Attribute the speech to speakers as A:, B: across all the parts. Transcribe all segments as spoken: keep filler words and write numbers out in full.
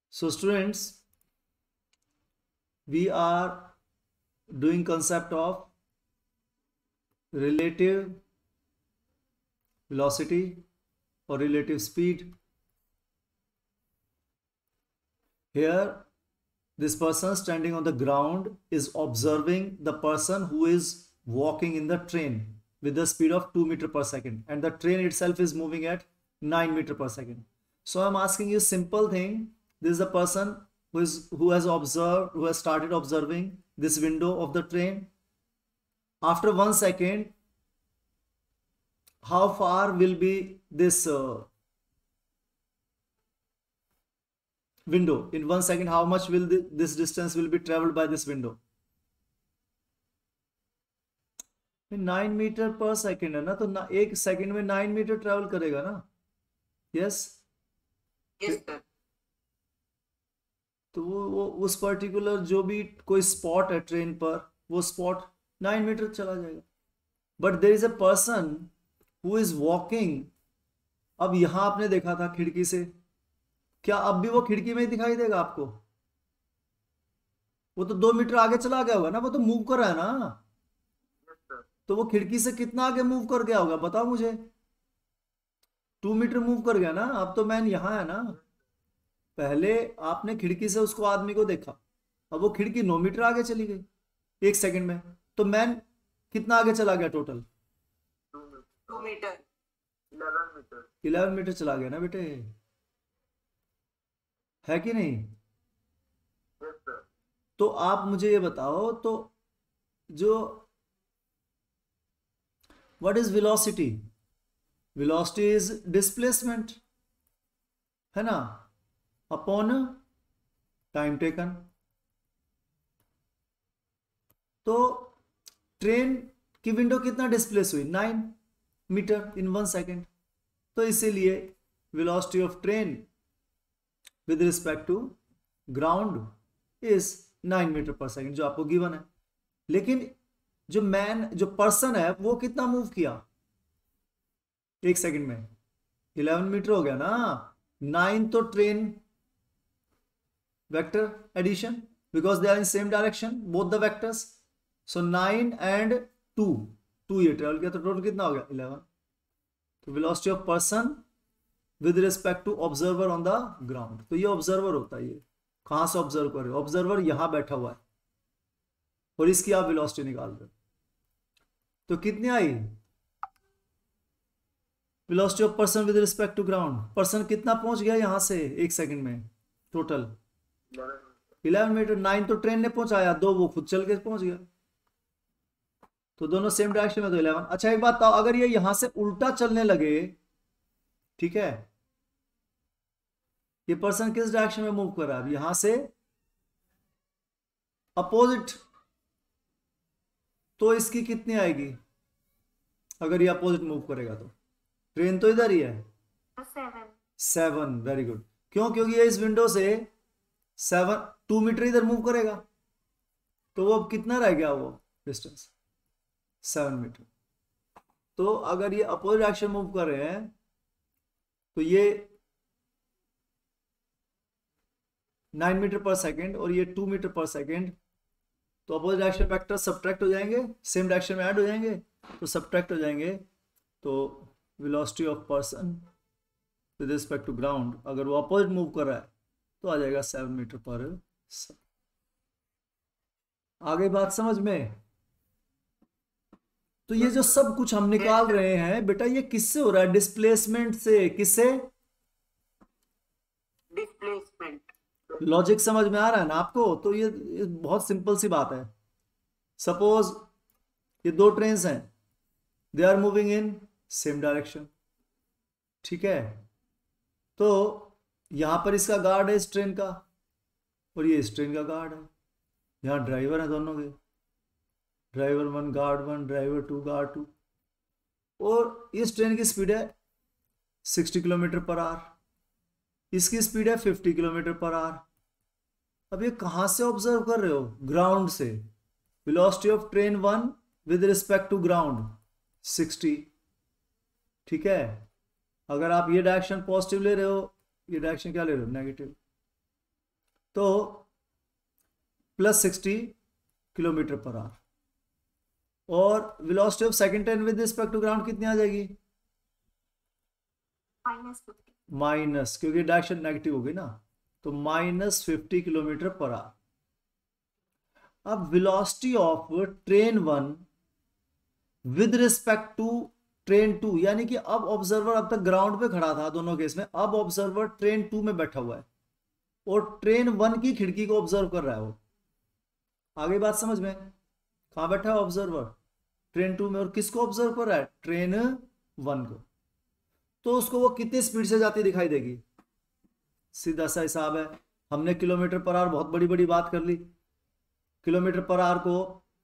A: So students, we are doing concept of relative velocity or relative speed. Here, this person standing on the ground is observing the person who is walking in the train with the speed of two meter per second, and the train itself is moving at nine meter per second. So I'm asking you simple thing. This is the person who is who has observed, who has started observing this window of the train. After one second, how far will be this uh, window? In one second, how much will the, this distance will be traveled by this window? Nine metre per second है ना, तो ना, एक second में nine metre travel करेगा ना. Yes
B: yes sir.
A: तो वो, वो उस पर्टिकुलर जो भी कोई स्पॉट है ट्रेन पर, वो स्पॉट नाइन मीटर चला जाएगा. But there is a person who is walking. अब यहां आपने देखा था खिड़की से, क्या अब भी वो खिड़की में ही दिखाई देगा आपको? वो तो दो मीटर आगे चला गया होगा ना, वो तो मूव कर रहा है ना. तो वो खिड़की से कितना आगे मूव कर गया होगा बताओ मुझे? टू मीटर मूव कर गया ना. अब तो मैन यहां है ना. पहले आपने खिड़की से उसको आदमी को देखा, अब वो खिड़की नौ मीटर आगे चली गई एक सेकंड में. तो मैन कितना आगे चला गया total?
B: Two metre. Eleven metre.
A: Eleven metre चला गया ना बेटे, है कि नहीं?
B: Yes sir.
A: तो आप मुझे ये बताओ, तो जो what is velocity? Velocity is displacement, है ना, अपॉन टाइम टेकन. तो ट्रेन की विंडो कितना डिस्प्लेस हुई? Nine metre in one second. तो इसीलिए velocity of train with respect to ground is nine metre per second, जो आपको गिवन है. लेकिन जो मैन, जो पर्सन है, वो कितना मूव किया एक सेकंड में? इलेवन मीटर हो गया ना. नाइन तो train vector addition, because they are in same direction both the vectors. So nine and two, two ये ट्रेवल किया, तो टोटल कितना हो गया? इलेवन. तो velocity of person with respect to observer on the ground. तो ये ऑब्जर्वर होता है. ये कहां से ऑब्जर्व कर रहे हो? ऑब्जर्वर यहां बैठा हुआ है और इसकी आप वेलोसिटी निकाल रहे हो. तो कितनी आई velocity of person with respect to ground? Person कितना पहुंच गया यहां से एक सेकंड में? Total eleven metre. नाइन तो ट्रेन ने पहुंचाया, दो वो खुद चल के पहुंच गया. तो दोनों सेम डायरेक्शन में, तो इलेवन. अच्छा एक बात बताओ, अगर ये यहां से उल्टा चलने लगे, ठीक है, ये पर्सन किस डायरेक्शन में मूव कर रहा है? यहां से अपोजिट. तो इसकी कितनी आएगी अगर ये अपोजिट मूव करेगा? तो ट्रेन तो इधर ही है,
B: सेवन.
A: सेवन. Very good. क्यों? क्योंकि ये इस विंडो से सेवन, टू मीटर इधर मूव करेगा. तो वो अब कितना रह गया वो डिस्टेंस? Seven metre. तो अगर ये अपोजिट डायरेक्शन मूव कर रहे हैं, तो ये नाइन मीटर पर सेकेंड और ये टू मीटर पर सेकेंड. तो अपोजिट डायरेक्शन वेक्टर सब्ट्रैक्ट हो जाएंगे, सेम डायरेक्शन में ऐड हो जाएंगे, तो सब्ट्रैक्ट हो जाएंगे. तो velocity of person with respect to ground, अगर वो अपोजिट मूव कर रहा है, तो आ जाएगा सेवन मीटर पर सेकेंड. आगे बात समझ में? तो ये जो सब कुछ हम निकाल रहे हैं बेटा, ये किससे हो रहा है? डिस्प्लेसमेंट से. किससे?
B: डिस्प्लेसमेंट.
A: लॉजिक समझ में आ रहा है ना आपको? तो ये, ये बहुत सिंपल सी बात है. सपोज ये दो ट्रेन्स हैं, they are moving in same direction, ठीक है. तो यहां पर इसका गार्ड है इस ट्रेन का, और ये इस ट्रेन का गार्ड है. यहां ड्राइवर है दोनों के, driver one guard one, driver two guard two. और इस ट्रेन की स्पीड है सिक्सटी किलोमीटर पर आवर, इसकी स्पीड है फिफ्टी किलोमीटर पर आवर. अब ये कहां से ऑब्जर्व कर रहे हो? ग्राउंड से. Velocity of train one with respect to ground sixty, ठीक है. अगर आप ये डायरेक्शन पॉजिटिव ले रहे हो, ये डायरेक्शन क्या ले रहे हो? नेगेटिव. तो plus sixty kilometre per hour, और velocity of second train with respect to ground कितनी आ जाएगी?
B: Minus fifty.
A: माइनस, क्योंकि डायरेक्शन नेगेटिव होगी ना, तो minus fifty kilometre per hour. अब velocity of train one with respect to train two, यानी कि अब ऑब्जर्वर अब तक ग्राउंड पे खड़ा था दोनों केस में, अब ऑब्जर्वर ट्रेन टू में बैठा हुआ है और ट्रेन वन की खिड़की को ऑब्जर्व कर रहा है वो। आगे बात समझ में? कहां बैठा है ऑब्जर्वर? ट्रेन टू में, और किसको ऑब्जर्व कर रहा है? ट्रेन वन को। तो उसको वो कितनी स्पीड से जाती दिखाई देगी? सीधा सा हिसाब है, हमने किलोमीटर पर आवर बहुत बड़ी बड़ी बात कर ली, किलोमीटर पर आवर को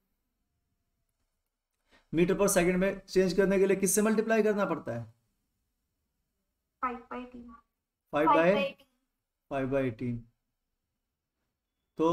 A: मीटर पर सेकंड में चेंज करने के लिए किससे मल्टीप्लाई करना पड़ता है?
B: Five by eighteen.
A: Five by five by eighteen. तो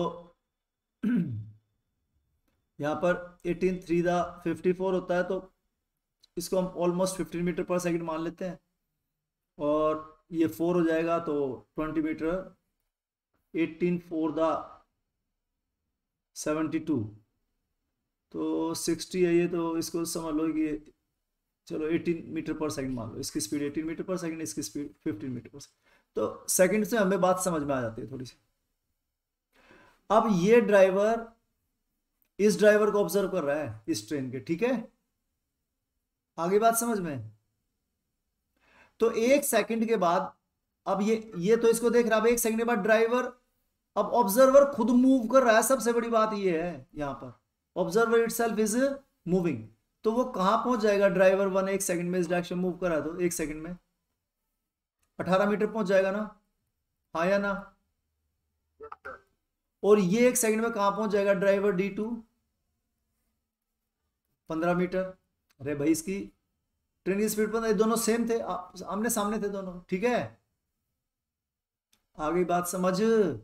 A: यहाँ पर एटीन थ्री दा फिफ्टी फोर होता है, तो इसको हम almost fifteen metre per second मान लेते हैं, और ये फोर हो जाएगा तो ट्वेंटी मीटर, एटीन फोर दा सेवेंटी टू, तो सिक्सटी है ये, तो इसको समझ लो कि चलो एटीन मीटर पर सेकंड मान लो, इसकी speed eighteen metre per second, इसकी speed fifteen metre per second, तो सेकंड से हमें बात समझ में आ जाती है थोड़ी सी। अब ये ड्राइवर इस ड्राइवर को ऑब्जर्व कर रहा है इस ट्रेन के, ठीक है? आगे बात समझ में? तो एक सेकंड के बाद, अब ये ये तो इसको देख रहा है, अब एक सेकंड के बाद ड्राइवर, अब ऑब्जर्वर खुद मूव कर रहा है। सबसे बड़ी बात ये है यहां पर, ऑब्जर्वर इटसेल्फ इज मूविंग। तो वो कहां पहुंच जाएगा? ड्राइवर वन एक सेकंड में इस डायरेक्शन मूव कर रहा है, तो एक सेकंड में अठारह मीटर पहुंच जाएगा ना, हाँ या ना? और ये एक सेकंड में कहां पहुंच जाएगा ड्राइवर डी टू? पंद्रह मीटर। अरे भाई, इसकी ट्रेन की स्पीड पर दोनों सेम थे, आमने सामने थे दोनों, ठीक है? आगे बात समझ?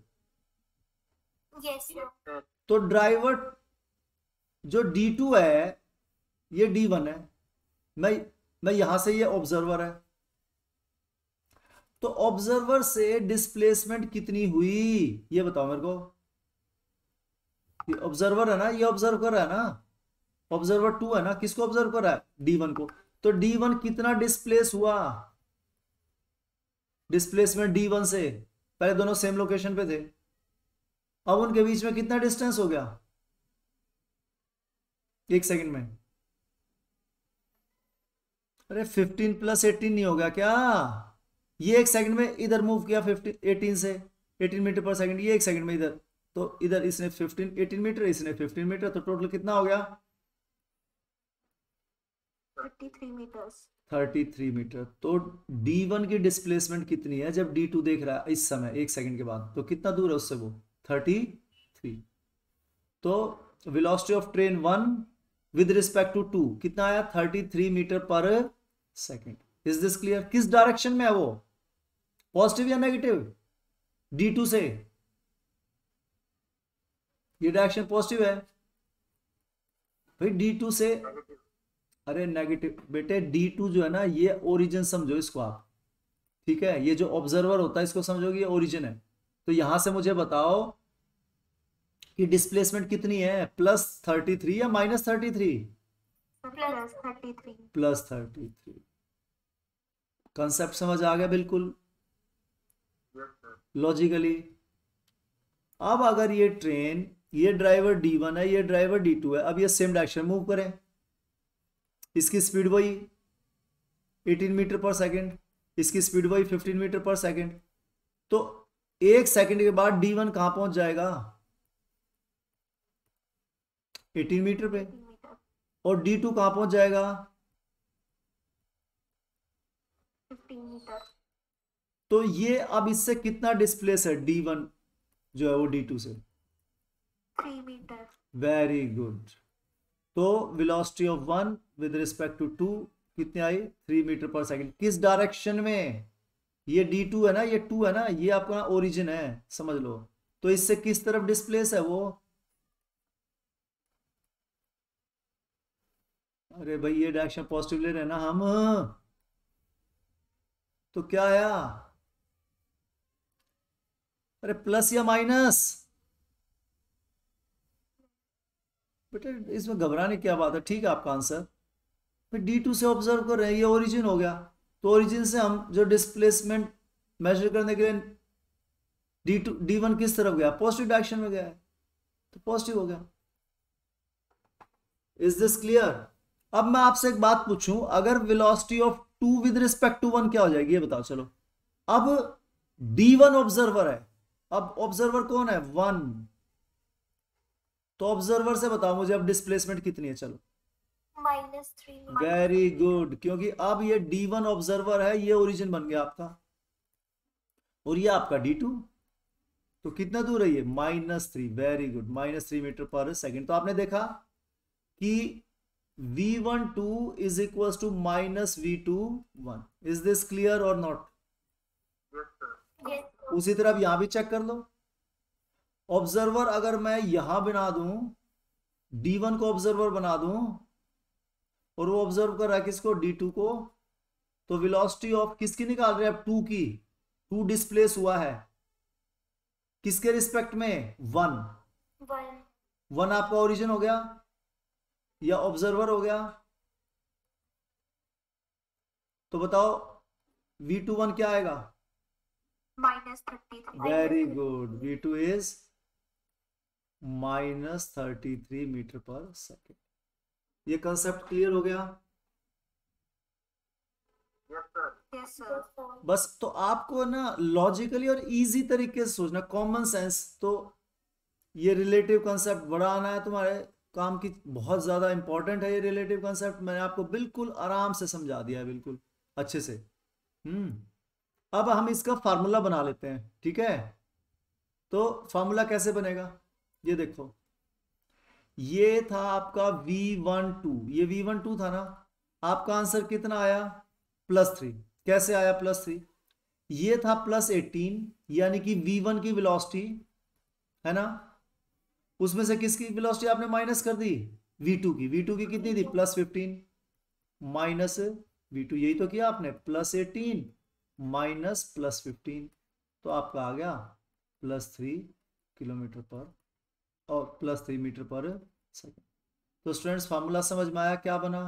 B: यस।
A: तो ड्राइवर जो डी टू है, ये डी वन है, मैं मैं यहां से, ये ऑब्जर्वर है, तो ऑब्जर्वर से डिस्प्लेसमेंट कितनी हुई ये बताओ मेरे को। ये ऑब्जर्वर है ना, ये ऑब्जर्व कर रहा है ना, ऑब्जर्वर टू है ना, किसको ऑब्जर्व कर रहा है? डी वन को। तो डी वन कितना डिस्प्लेस हुआ? डिस्प्लेसमेंट डी वन से, पहले दोनों सेम लोकेशन पे थे, अब उनके बीच में कितना डिस्टेंस हो गया एक सेकंड में? अरे फिफ्टीन प्लस एटीन नहीं हो गया क्या? ये एक सेकंड में इधर मूव किया फिफ्टीन एटीन से, एटीन मीटर पर सेकंड, ये एक सेकंड में इधर, तो इधर इसने फिफ्टीन एटीन मीटर, इसने फिफ्टीन मीटर, तो टोटल कितना हो गया?
B: Thirty three metres.
A: Thirty three metre. तो डी वन की डिस्प्लेसमेंट कितनी है जब डी टू देख रहा है इस समय एक सेकंड के बाद? तो कितना दूर है उससे वो? Thirty three. तो velocity of train one with respect to two कितना आया? Thirty three metre per second. Is this clear? किस डायरेक्शन में है वो? पॉजिटिव या नेगेटिव? डी टू से ये डायरेक्शन पॉजिटिव है भाई, डी टू से। अरे नेगेटिव बेटे, डी टू जो है ना, ये ओरिजिन समझो इसको आप, ठीक है? ये जो ऑब्जर्वर होता है इसको समझोगे, ये ओरिजिन है। तो यहां से मुझे बताओ कि डिस्प्लेसमेंट कितनी है, प्लस थर्टी थ्री या minus thirty three?
B: Plus thirty three.
A: Plus thirty three. Concept समझ आ गया बिल्कुल लॉजिकली? अब अगर ये ट्रेन, ये ड्राइवर डी वन है, ये ड्राइवर डी टू है, अब ये सेम डायरेक्शन मूव करें, इसकी स्पीड वही एटीन मीटर पर सेकंड, इसकी स्पीड वही फिफ्टीन मीटर पर सेकंड, तो एक सेकंड के बाद डी वन कहां पहुंच जाएगा? एटीन मीटर पे। और डी टू कहां पहुंच जाएगा?
B: Fifteen metre.
A: तो ये अब इससे कितना डिस्प्लेस है डी वन जो है वो डी टू से?
B: Three metre.
A: Very good. तो velocity of one with respect to two कितनी आई? Three metre per second. किस डायरेक्शन में? ये डी टू है ना, ये टू है ना, ये आपका ओरिजिन है, समझ लो। तो इससे किस तरफ डिस्प्लेस है वो? अरे भाई, ये डायरेक्शन पॉजिटिव ले रहे हैं ना हम, तो क्या आया? अरे प्लस या माइनस? बेटा इसमें घबराने की क्या बात है, ठीक है आपका आंसर। फिर डी टू से ऑब्जर्व कर रहे हैं, ये ओरिजिन हो गया, तो ओरिजिन से हम जो डिस्प्लेसमेंट मेजर करने के लिए डी टू डी वन किस तरफ गया, पॉजिटिव डायरेक्शन में गया है, तो पॉजिटिव हो गया। Is this clear? अब मैं आपसे एक बात पूछूं, अगर velocity of two with respect to one क्या हो जाएगी, ये बताओ। चलो अब डी वन ऑब्जर्वर है, अब ऑब्जर्वर कौन है, वन, तो ऑब्जर्वर से बताओ मुझे अब डिस्प्लेसमेंट कितनी है। चलो
B: माइनस थ्री।
A: वेरी गुड, क्योंकि अब ये डी वन ऑब्जर्वर है, ये ओरिजिन बन गया आपका, और ये आपका डी टू, तो कितना दूर है ये, minus three. Very good, minus three metre per second. तो आपने देखा कि V one two is equal to minus we two one. Is this clear और नॉट? उसी तरह अब यहां भी चेक कर लो, ऑब्जर्वर अगर मैं यहां बना दूं, डी वन को ऑब्जर्वर बना दूं, और वो ऑब्जर्व कर रहा है किसको, डी टू को, तो वेलोसिटी ऑफ किसकी निकाल रहे हैं अब, टू की। टू डिस्प्लेस हुआ है किसके रिस्पेक्ट में, वन।
B: वन।
A: वन आपका ओरिजिन हो गया या ऑब्जर्वर हो गया, तो बताओ वी टू वन क्या आएगा,
B: minus thirty three.
A: Very good, V two is minus thirty three metre per second. ये कंसेप्ट क्लियर हो गया?
B: Yes sir.
A: बस तो आपको ना लॉजिकली और इजी तरीके से सोचना, कॉमन सेंस, तो ये रिलेटिव कंसेप्ट बड़ा आना है तुम्हारे काम की, बहुत ज्यादा इंपॉर्टेंट है ये रिलेटिव कंसेप्ट। मैंने आपको बिल्कुल आराम से समझा दिया है, बिल्कुल अच्छे से। हम्म अब हम इसका फार्मूला बना लेते हैं, ठीक है? तो फार्मूला कैसे बनेगा, ये देखो, ये था आपका वी वन टू, ये वी वन टू था ना, आपका आंसर कितना आया, प्लस थ्री। कैसे आया प्लस थ्री, ये था प्लस एटीन, यानी कि वी वन की वेलोसिटी है ना, उसमें से किसकी वेलोसिटी आपने माइनस कर दी, वी टू की। वी टू की कितनी थी, plus fifteen, minus we two, यही तो किया आपने, plus eighteen minus plus fifteen, तो आपका आ गया प्लस थ्री किलोमीटर पर, और plus three metre per second. तो स्टूडेंट्स फार्मूला समझ में आया क्या बना?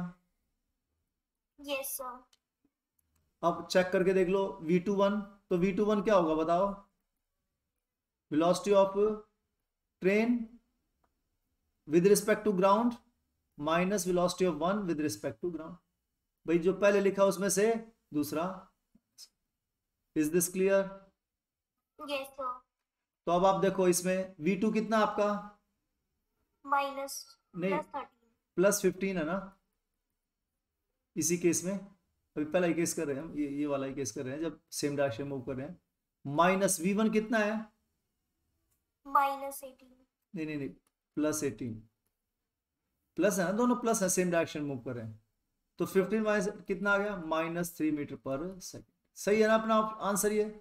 B: Yes sir.
A: अब चेक करके देख लो वी टू वन, तो वी टू वन क्या होगा बताओ, velocity of train with respect to ground minus velocity of one with respect to ground. भाई जो पहले लिखा उसमें से दूसरा। Is this clear?
B: Yes sir.
A: तो अब आप देखो इसमें वी टू कितना आपका,
B: माइनस
A: नहीं प्लस फिफ्टीन है ना, इसी केस में अभी पहला ही केस कर रहे हैं हम, ये ये वाला ही केस कर रहे हैं जब सेम डायरेक्शन मूव कर रहे हैं। माइनस वी वन कितना है,
B: माइनस एटीन।
A: नहीं नहीं नहीं प्लस एटीन, प्लस है ना, दोनों प्लस है, सेम डायरेक्शन मूव कर रहे हैं, तो फिफ्टीन माइनस कितना आ गया, minus three metre per second. सही है ना अपना आंसर ये?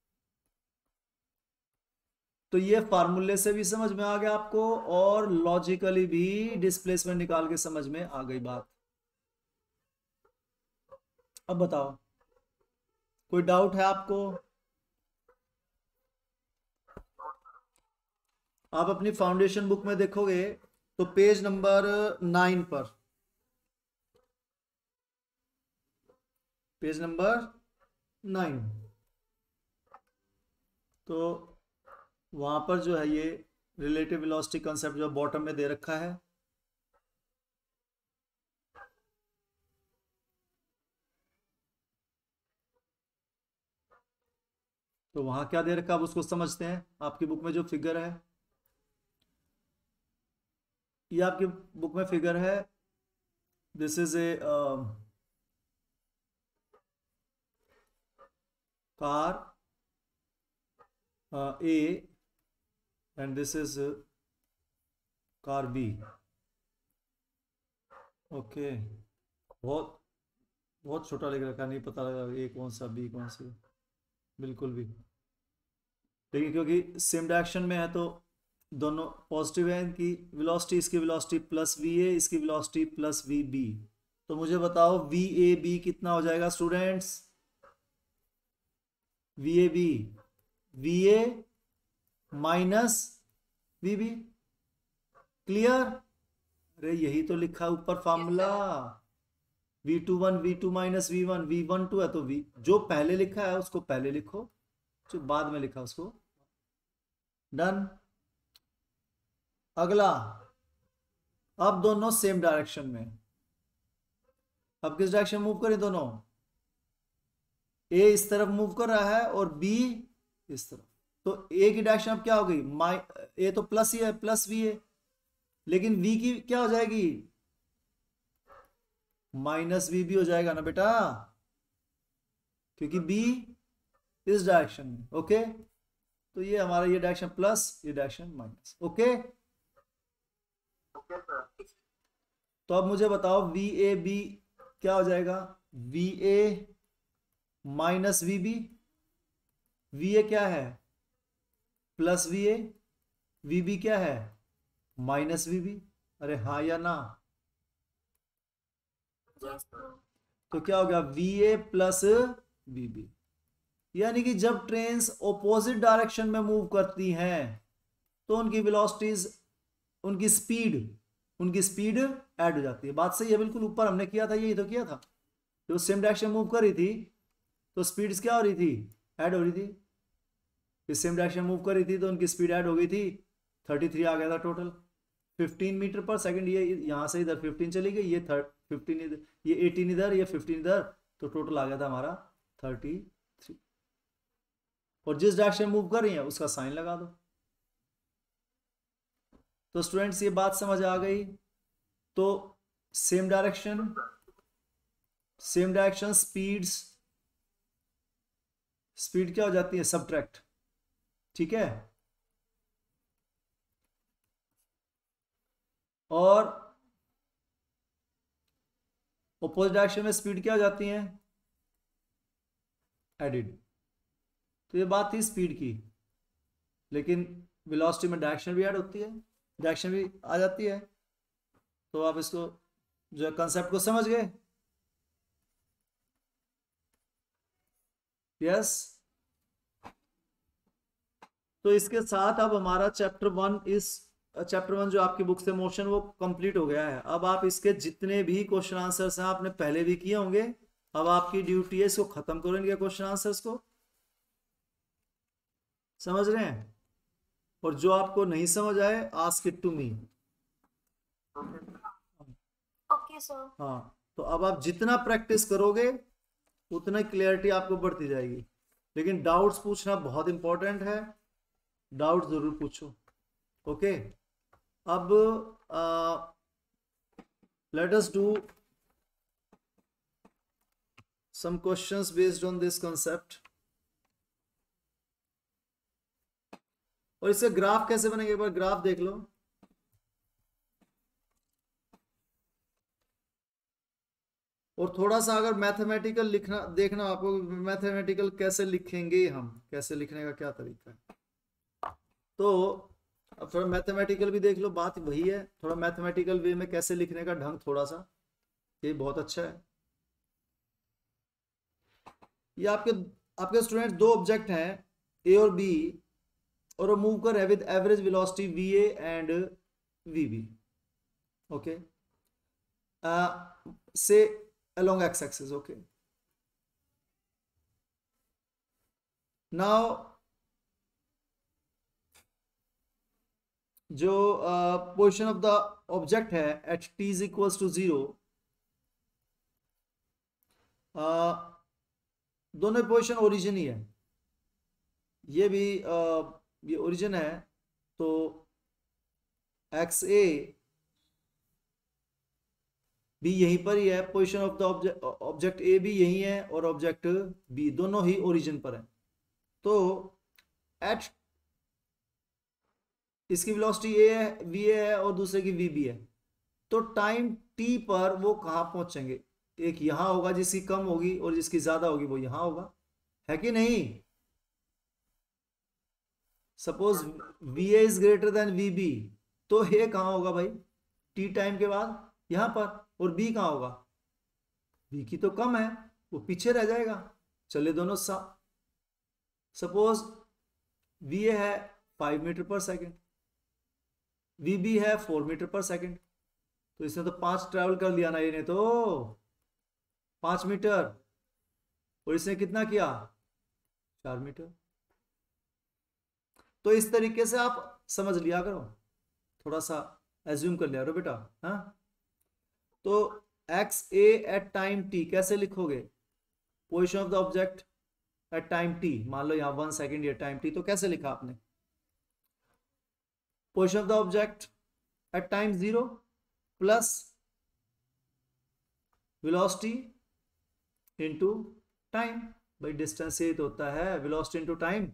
A: तो ये फार्मूले से भी समझ में आ गया आपको, और लॉजिकली भी डिस्प्लेसमेंट निकाल के समझ में आ गई बात। अब बताओ कोई डाउट है आपको? आप अपनी फाउंडेशन बुक में देखोगे तो पेज नंबर नाइन पर, पेज नंबर नाइन, तो वहां पर जो है ये रिलेटिव वेलोसिटी कंसेप्ट जो बॉटम में दे रखा है, तो वहां क्या दे रखा है अब उसको समझते हैं। आपकी बुक में जो फिगर है, ये आपकी बुक में फिगर है, this is a car A and this is car B. Okay, बहुत बहुत छोटा लिख रखा, नहीं पता लगा ए कौन सा बी कौन सा, बिल्कुल भी, लेकिन क्योंकि सेम डायरेक्शन में है तो दोनों पॉजिटिव है। इनकी वेलोसिटी, इसकी वेलोसिटी प्लस वी ए, इसकी वेलोसिटी प्लस वी बी, तो मुझे बताओ वी ए बी कितना हो जाएगा students, v A B, v A minus v B. Clear? अरे यही तो लिखा ऊपर formula, v two one v two minus v one, v one two है तो वी जो पहले लिखा है उसको पहले लिखो, जो बाद में लिखा उसको। डन। अगला, अब दोनों सेम डायरेक्शन में, अब किस डायरेक्शन मूव करें दोनों? ए इस तरफ मूव कर रहा है और बी इस तरफ, तो ए की डायरेक्शन अब क्या हो गई? माइ ए तो प्लस ही है, प्लस वी है, लेकिन वी की क्या हो जाएगी? माइनस वी भी हो जाएगा ना बेटा, क्योंकि बी इस डायरेक्शन में। ओके, तो ये हमारा ये डायरेक्शन प्लस, ये डायरेक्शन माइनस। ओके, तो अब मुझे बताओ वी ए बी क्या हो जाएगा? V A minus v B. V A क्या है? Plus we A. V B क्या है? Minus v B. अरे हाँ या ना?
B: Yes, sir.
A: तो क्या हो गया? V A plus we B. यानी कि जब ट्रेन्स ऑपोजिट डायरेक्शन में मूव करती हैं तो उनकी वेलोसिटीज, उनकी स्पीड उनकी स्पीड ऐड हो जाती है। बात सही है बिल्कुल, ऊपर हमने किया था, यही तो किया था। जो सेम डायरेक्शन मूव कर रही थी तो स्पीड्स क्या हो रही थी? ऐड हो रही थी। इस सेम डायरेक्शन मूव कर रही थी तो उनकी स्पीड ऐड हो गई थी, थर्टी थ्री आ गया था total. Fifteen metre per second, ये यहाँ से इधर फिफ्टीन चली गई, ये थर्ड फिफ्टीन इधर, ये एटीन इधर, ये फिफ्टीन इधर, तो टोटल आ गया था हमारा थर्टी थ्री। और जिस डायरेक्शन मूव कर रही है उसका साइन लगा दो। तो स्टूडेंट्स ये बात समझ आ गई। तो same direction, same direction speeds, speed क्या हो जाती है? सबट्रैक्ट। ठीक है, और ऑपोजिट डायरेक्शन में स्पीड क्या हो जाती है? एडिड। तो ये बात थी स्पीड की, लेकिन वेलोसिटी में डायरेक्शन भी ऐड होती है, डायरेक्शन भी आ जाती है। तो आप इसको जो कंसेप्ट को समझ गए? यस। तो इसके साथ अब हमारा चैप्टर वन, इस चैप्टर वन जो आपकी बुक से मोशन, वो कंप्लीट हो गया है। अब आप इसके जितने भी क्वेश्चन आंसर्स हैं आपने पहले भी किए होंगे, अब आपकी ड्यूटी है इसको खत्म करो, इनके क्वेश्चन आंसर्स को। समझ रहे हैं? और जो आपको नहीं समझ आए, ask it to me.
B: Okay, sir.
A: हाँ, तो अब आप जितना प्रैक्टिस करोगे उतना क्लियरिटी आपको बढ़ती जाएगी। लेकिन डाउट्स पूछना बहुत इंपॉर्टेंट है, डाउट जरूर पूछो। ओके, अब let us do some questions based on this concept. और इससे ग्राफ कैसे बनेगा एक बार ग्राफ देख लो। और थोड़ा सा अगर मैथमेटिकल लिखना देखना आपको, मैथमेटिकल कैसे लिखेंगे हम, कैसे लिखने का क्या तरीका है, तो अब थोड़ा मैथमेटिकल भी देख लो। बात वही है, थोड़ा मैथमेटिकल वे में कैसे लिखने का ढंग थोड़ा सा, ये बहुत अच्छा है। ये आपके आपके स्टूडेंट दो ऑब्जेक्ट हैं ए और बी, और वो मूव कर रहे हैं with average velocity v A and v B. Okay, से along x axis. Okay, now जो पोजिशन ऑफ द ऑब्जेक्ट है at t is equals to zero, दोनों पोजिशन ओरिजिन ही है, ये भी uh, ये ओरिजिन है, तो एक्स ए भी यहीं पर ही है, position of the object object A भी यही है और ऑब्जेक्ट बी दोनों ही ओरिजिन पर है। तो एट इसकी वेलोसिटी ए है, वी ए है, और दूसरे की वी बी है, तो टाइम टी पर वो कहाँ पहुंचेंगे? एक यहां होगा जिसकी कम होगी और जिसकी ज्यादा होगी वो यहां होगा, है कि नहीं? Suppose v A is greater than v B, तो ये कहाँ होगा भाई? टी टाइम के बाद यहां पर। और बी कहाँ होगा? बी की तो कम है, वो पीछे रह जाएगा। चले दोनों सा, सपोज वी ए है five metre per second, v B है फोर मीटर पर सेकेंड, तो इसने तो पांच ट्रेवल कर लिया ना, ये तो पांच मीटर, और इसने कितना किया, चार मीटर। तो इस तरीके से आप समझ लिया करो, थोड़ा सा एज्यूम कर लिया करो बेटा। हाँ, तो x A at time t कैसे लिखोगे, position of the object at time t, मान लो यहां वन सेकेंड या टाइम टी, तो कैसे लिखा आपने, position of the object at time zero plus velocity into time. भाई डिस्टेंस ये तो होता है वेलोसिटी इनटू टाइम।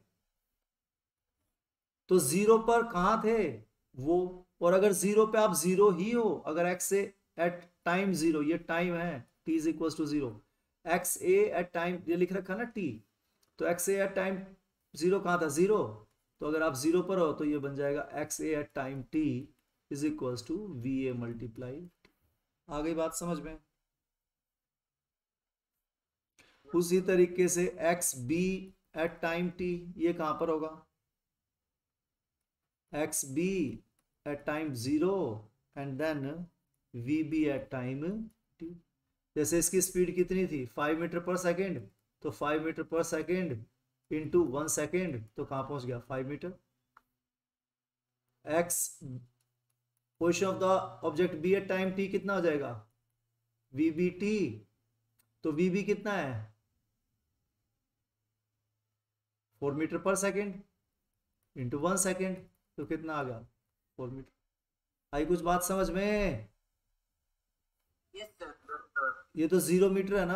A: तो जीरो पर कहां थे वो, और अगर जीरो पे आप जीरो ही हो, अगर x A at time zero, ये टाइम है, t is equal to zero, x A at time ये लिख रखा ना टी, तो x A at time zero कहां था, जीरो, तो अगर आप जीरो पर हो तो ये बन जाएगा x A at time T is equal to v A multiply. आ गई बात समझ में। उसी तरीके से x B at time t, ये कहां पर होगा, x B at time zero and then v B at time t. जैसे इसकी स्पीड कितनी थी, फाइव मीटर पर सेकेंड, तो five metre per second into one second, तो कहां पहुंच गया, five metre. X position of the object B at time t कितना हो जाएगा, वी बी टी, तो वी बी कितना है, four metre per second into one second, तो कितना आ गया, फोर मीटर। आई कुछ बात समझ में,
C: यस सर।
A: ये तो जीरो मीटर है ना।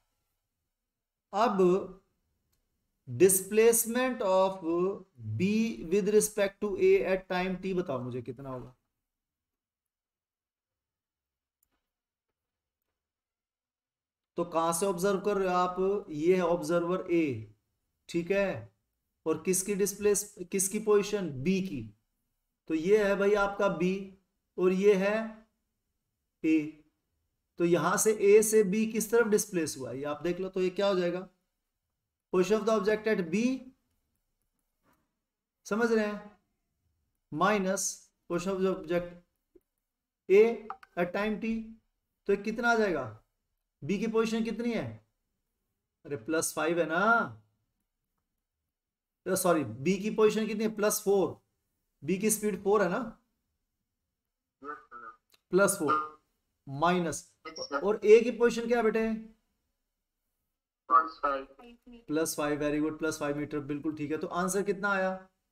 A: अब displacement of B with respect to A at time t बताओ मुझे कितना होगा। तो कहां से ऑब्जर्व कर रहे हो आप, ये है ऑब्जर्वर ए, ठीक है, और किसकी डिस्प्लेस किसकी पोजीशन, बी की, तो ये है भाई आपका बी और ये है ए, तो यहां से ए से बी किस तरफ डिस्प्लेस हुआ है ये आप देख लो, तो ये क्या हो जाएगा, position of the object at B, समझ रहे हैं, minus position of the object A at time t, तो ये कितना आ जाएगा, बी की पोजीशन कितनी है, अरे प्लस फाइव है ना, सॉरी बी की पोजीशन कितनी है, प्लस फोर, बी की स्पीड फोर है ना, प्लस फोर माइनस, और ए की पोजीशन क्या है बेटे, plus five, very good, plus five metre, बिल्कुल ठीक है। तो आंसर कितना आया,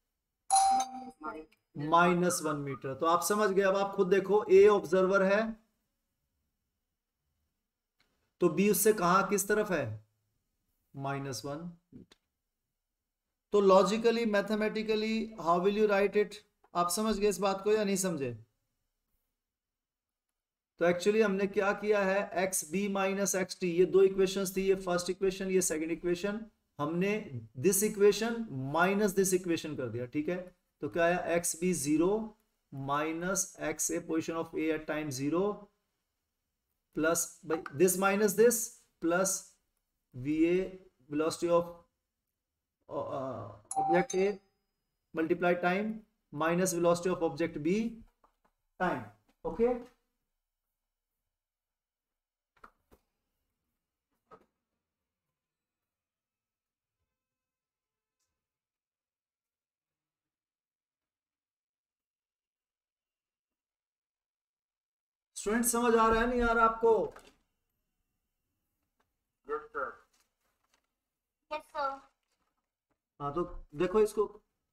A: माइनस वन मीटर। तो आप समझ गए। अब आप खुद देखो, ए ऑब्जर्वर है तो बी उससे कहां किस तरफ है, माइनस वन मीटर। तो logically mathematically how will you write it, आप समझ गए इस बात को या नहीं समझे। तो एक्चुअली हमने क्या किया है, x B minus x t, ये दो इक्वेशंस थी, ये फर्स्ट इक्वेशन ये सेकंड इक्वेशन, हमने this equation minus this equation कर दिया, ठीक है। तो क्या आया, x B zero minus x A position of A at time zero plus this minus this plus we A velocity of object A multiply time minus velocity of object B time, okay. Student समझ आ रहा है नहीं आ रहा आपको,
C: yes sir.
B: Yes sir.
A: हाँ तो देखो इसको,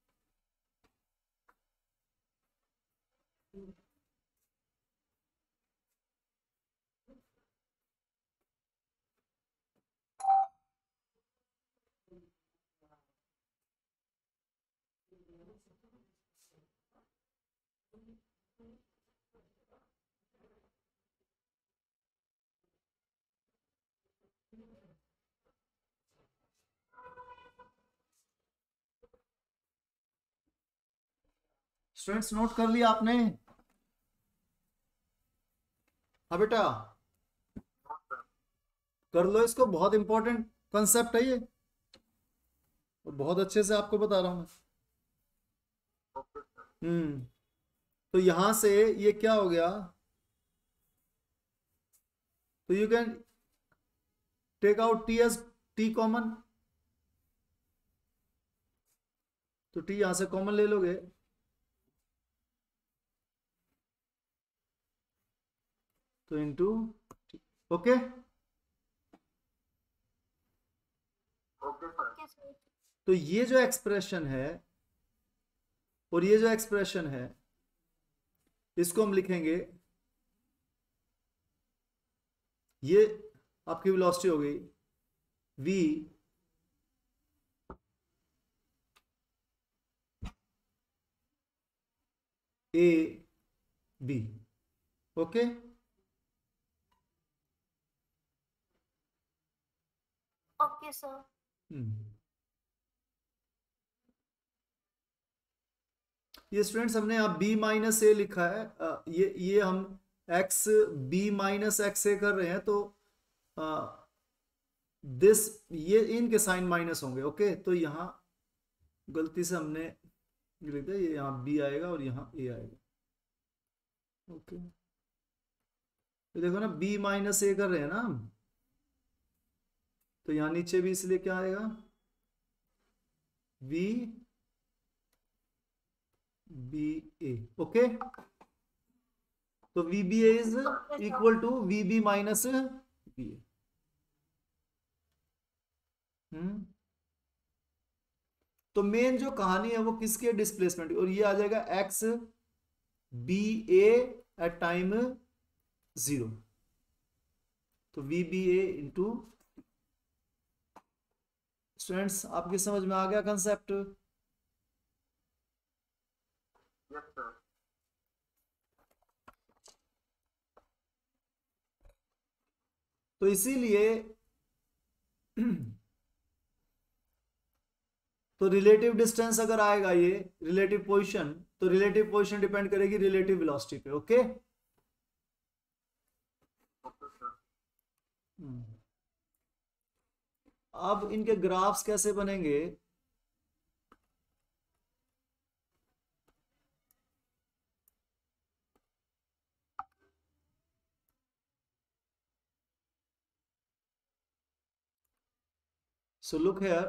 A: स्टूडेंट्स नोट कर लिया आपने, हाँ बेटा कर लो इसको, बहुत इंपॉर्टेंट कंसेप्ट है ये और बहुत अच्छे से आपको बता रहा हूं मैं। हम्म तो यहां से ये क्या हो गया, तो you can take out t s t common, तो टी यहां से कॉमन ले लोगे, तो into, okay.
C: Okay sir.
B: Okay, sir.
A: तो ये जो एक्सप्रेशन है और ये जो एक्सप्रेशन है इसको हम लिखेंगे, ये आपकी वेलोसिटी हो गई v A B, okay.
B: Okay, sir.
A: ये स्टूडेंट्स हमने यहाँ b माइनस ए लिखा है, अ, ये ये हम x b minus x A कर रहे हैं, तो दिस ये इनके साइन माइनस होंगे, ओके। तो यहाँ गलती से हमने लिख दिया, ये यहाँ b आएगा और यहाँ a आएगा, ओके। ये देखो ना, b माइनस ए कर रहे हैं ना हम, तो यहाँ नीचे भी इसलिए क्या आएगा, v बी ए, ओके। तो we B A is equal to v B minus B A. हम्म तो मेन जो कहानी है वो किसके डिस्प्लेसमेंट, और ये आ जाएगा x B A at time zero, तो we B A into, students आपकी समझ में आ गया कंसेप्ट?
C: Yes sir.
A: तो इसीलिए तो रिलेटिव डिस्टेंस अगर आएगा, ये रिलेटिव पोजीशन, तो रिलेटिव पोजीशन डिपेंड करेगी रिलेटिव वेलोसिटी पे, ओके।
C: Okay sir.
A: अब इनके ग्राफ्स कैसे बनेंगे, सो लुक हियर,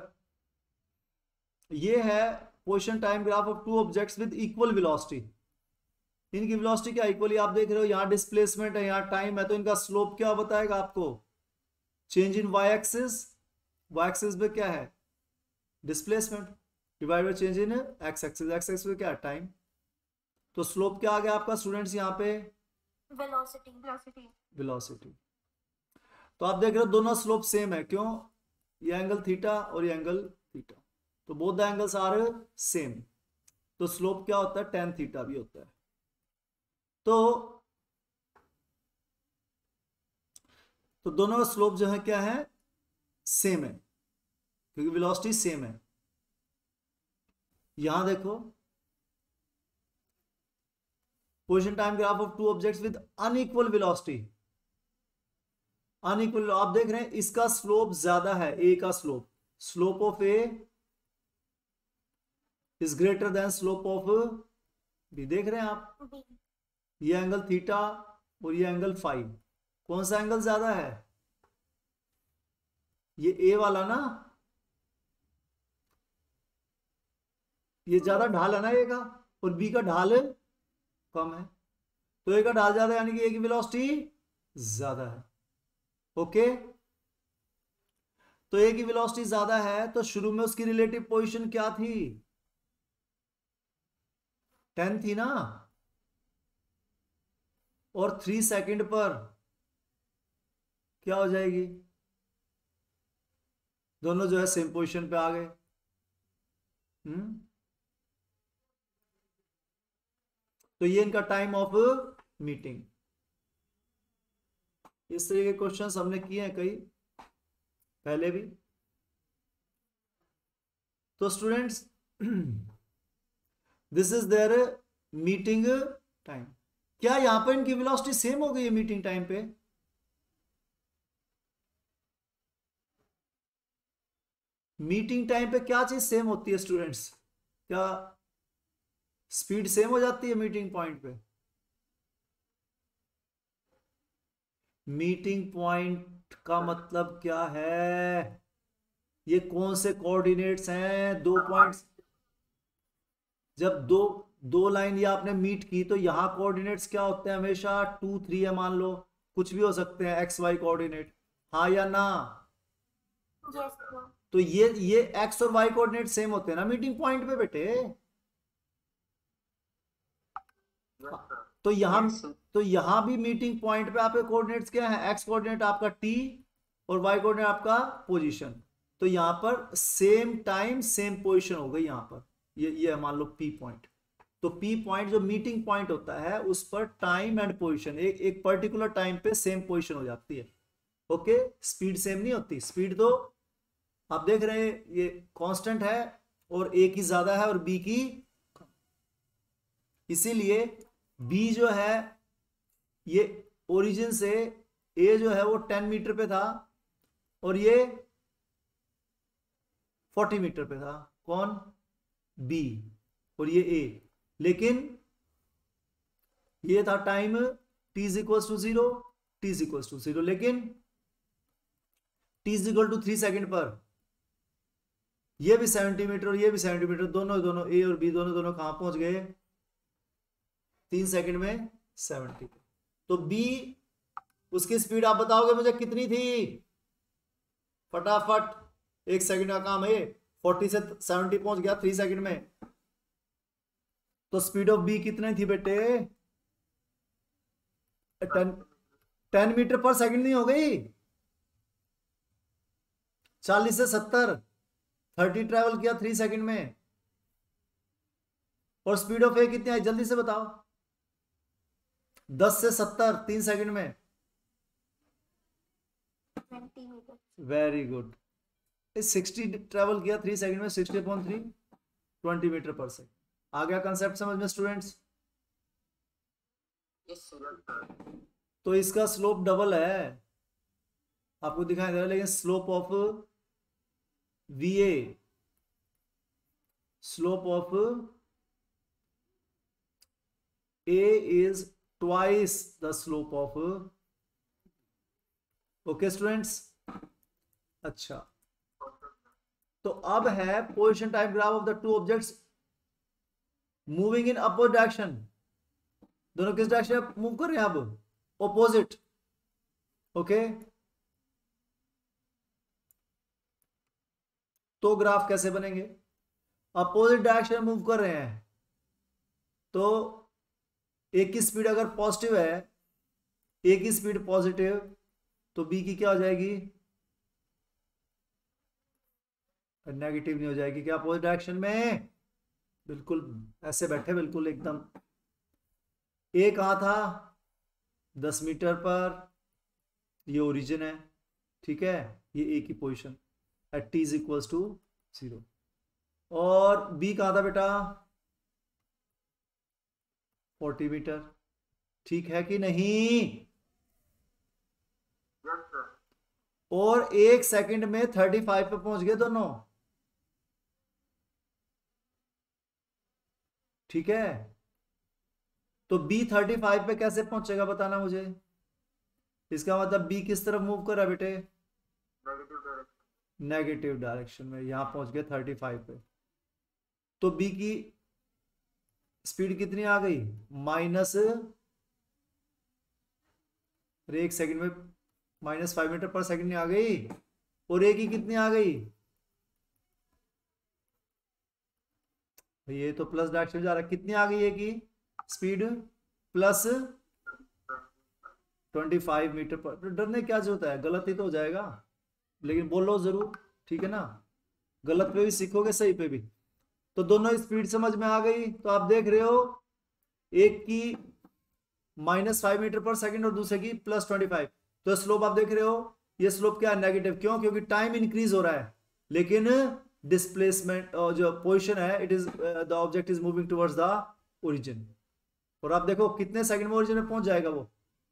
A: ये है position time graph of two objects with equal velocity. इनकी वेलोसिटी क्या इक्वली आप देख रहे हो, यहां डिस्प्लेसमेंट है, यहां टाइम है, तो इनका स्लोप क्या बताएगा आपको, change in y axis, y axis पे क्या है displacement, divide by change in x axis, x axis पे क्या है टाइम। तो स्लोप क्या आ गया आपका स्टूडेंट्स यहाँ पे,
B: Velocity. Velocity.
A: वेलोसिटी। तो आप देख रहे हो दोनों स्लोप सेम है, क्यों, ये एंगल थीटा और ये एंगल थीटा, तो both the angles are same, तो स्लोप क्या होता है, टेन थीटा भी होता है। तो तो दोनों का स्लोप जो है क्या है, सेम है, क्योंकि वेलोसिटी सेम है। यहां देखो, position time graph of two objects with unequal velocity, unequal आप देख रहे हैं, इसका स्लोप ज्यादा है, ए का slope, slope of A is greater than slope of B, देख रहे हैं आप,
B: B.
A: ये एंगल थीटा और ये एंगल फाइव, कौन सा एंगल ज्यादा है, ये ए वाला ना, ये ज्यादा ढाल है ना ए का, और बी का ढाल कम है, तो ए का ढाल ज्यादा है, यानी कि ए की वेलोसिटी ज्यादा है, ओके। तो ए की वेलोसिटी ज्यादा है, तो शुरू में उसकी रिलेटिव पोजीशन क्या थी, टेन थी ना, और थ्री सेकंड पर क्या हो जाएगी, दोनों जो है सेम पोजीशन पे आ गए। हम्म तो ये इनका टाइम ऑफ मीटिंग। इस तरह के क्वेश्चंस हमने किए हैं कई पहले भी। तो students this is their meeting time. क्या यहां पर इनकी वेलोसिटी सेम हो गई है मीटिंग टाइम पे, मीटिंग टाइम पे क्या चीज सेम होती है स्टूडेंट्स, क्या स्पीड सेम हो जाती है मीटिंग पॉइंट पे। मीटिंग पॉइंट का मतलब क्या है? ये कौन से कोऑर्डिनेट्स हैं? दो पॉइंट्स, जब दो दो लाइन ये आपने मीट की तो यहाँ कोऑर्डिनेट्स क्या होते हैं? हमेशा टू थ्री है मान लो, कुछ भी हो सकते हैं एक्स वाई कोऑर्डिनेट, हाँ या ना?
B: Yes, sir.
A: तो ये ये एक्स और वाई कोऑर्डिनेट सेम होते हैं ना मीटिंग पॉइंट पे बेटे।
C: Yes, sir.
A: तो यहाँ तो यहाँ भी मीटिंग पॉइंट पे आपके कोऑर्डिनेट्स क्या है? एक्स कोऑर्डिनेट आपका टी और वाई कोऑर्डिनेट आपका पोजीशन। तो यहाँ पर सेम टाइम सेम पोजीशन हो गई यहाँ पर, ये ये मान लो पी पॉइंट। तो पी पॉइंट जो मीटिंग पॉइंट होता है उस पर टाइम एंड पोजीशन एक एक पर्टिकुलर टाइम पे सेम पोजीशन हो जाती है। ओके, स्पीड सेम नहीं होती। स्पीड तो आप देख रहे हैं ये कांस्टेंट है और ए की ज्यादा है और बी की, इसीलिए बी जो है ये ओरिजिन से ए जो है वो टेन मीटर पे था और ये फोर्टी मीटर पे था। कौन? बी और ये ए। लेकिन ये था time T is equal to zero, t is equal to zero, लेकिन t is equal to three second पर ये भी सेवेंटी मीटर और ये भी सेवेंटी मीटर, दोनों दोनों ए और बी दोनों दोनों कहां पहुंच गए? तीन सेकंड में सेवेंटी। तो बी उसकी स्पीड आप बताओगे मुझे कितनी थी? फटाफट, एक सेकंड का काम है, फोर्टी से सेवेंटी पहुंच गया थ्री सेकंड में। तो स्पीड ऑफ बी कितनी थी बेटे? Ten ten metre per second नहीं हो गई? चालीस से सत्तर, थर्टी ट्रेवल किया थ्री सेकंड में। और स्पीड ऑफ ए कितनी आई जल्दी से बताओ? दस से सत्तर तीन सेकंड में।
B: twenty meters.
A: Very good. Sixty travel किया थ्री सेकंड में, sixty point three, twenty metre per second. आ गया कंसेप्ट समझ में स्टूडेंट्स?
C: Yes, sir.
A: तो इसका स्लोप डबल है, आपको दिखाई दे रहा है, लेकिन slope of v A, slope of A is twice the slope of. Okay students? अच्छा, तो अब है position time graph of the two objects moving in upward direction. दोनों किस डायरेक्शन में मूव कर रहे हैं? अब ऑपोजिट। ओके, तो ग्राफ कैसे बनेंगे? अपोजिट डायरेक्शन में मूव कर रहे हैं तो ए की स्पीड अगर पॉजिटिव है, ए की स्पीड पॉजिटिव, तो बी की क्या हो जाएगी? नेगेटिव नहीं हो जाएगी क्या अपोजिट डायरेक्शन में? बिल्कुल ऐसे बैठे, बिल्कुल एकदम। ए कहां था? दस मीटर पर, ये ओरिजिन है, ठीक है, ये ए की position at t is equals to zero. और बी कहां था बेटा? फोर्टी मीटर, ठीक है कि नहीं?
C: Yes, sir.
A: और एक सेकंड में थर्टी फाइव पे पहुंच गए दोनों, ठीक है। तो बी थर्टी फाइव पे कैसे पहुंचेगा बताना मुझे? इसका मतलब बी किस तरफ मूव कर रहा है बेटे?
C: Negative direction.
A: नेगेटिव डायरेक्शन में, यहां पहुंच गए थर्टी फाइव पे। तो बी की स्पीड कितनी आ गई? माइनस, एक सेकंड में minus five metre per second आ गई। और ए की कितनी आ गई? ये तो प्लस डायरेक्शन जा रहा है, कितनी आ गई ए की speed? Plus twenty five metre per. तो डरने क्या जरूरत है, गलत ही तो हो जाएगा, लेकिन बोलो जरूर, ठीक है ना? गलत पे भी सीखोगे, सही पे भी। तो दोनों स्पीड समझ में आ गई। तो आप देख रहे हो एक की minus five metre per second और दूसरे की प्लस ट्वेंटी फाइव। तो स्लोप आप देख रहे हो, ये स्लोप क्या है? नेगेटिव। क्यों? क्योंकि टाइम इंक्रीज हो रहा है, लेकिन डिस्प्लेसमेंट जो पोजीशन है, it is the object is moving towards the origin. और आप देखो कितने सेकंड में ओरिजिन में पहुंच जाएगा वो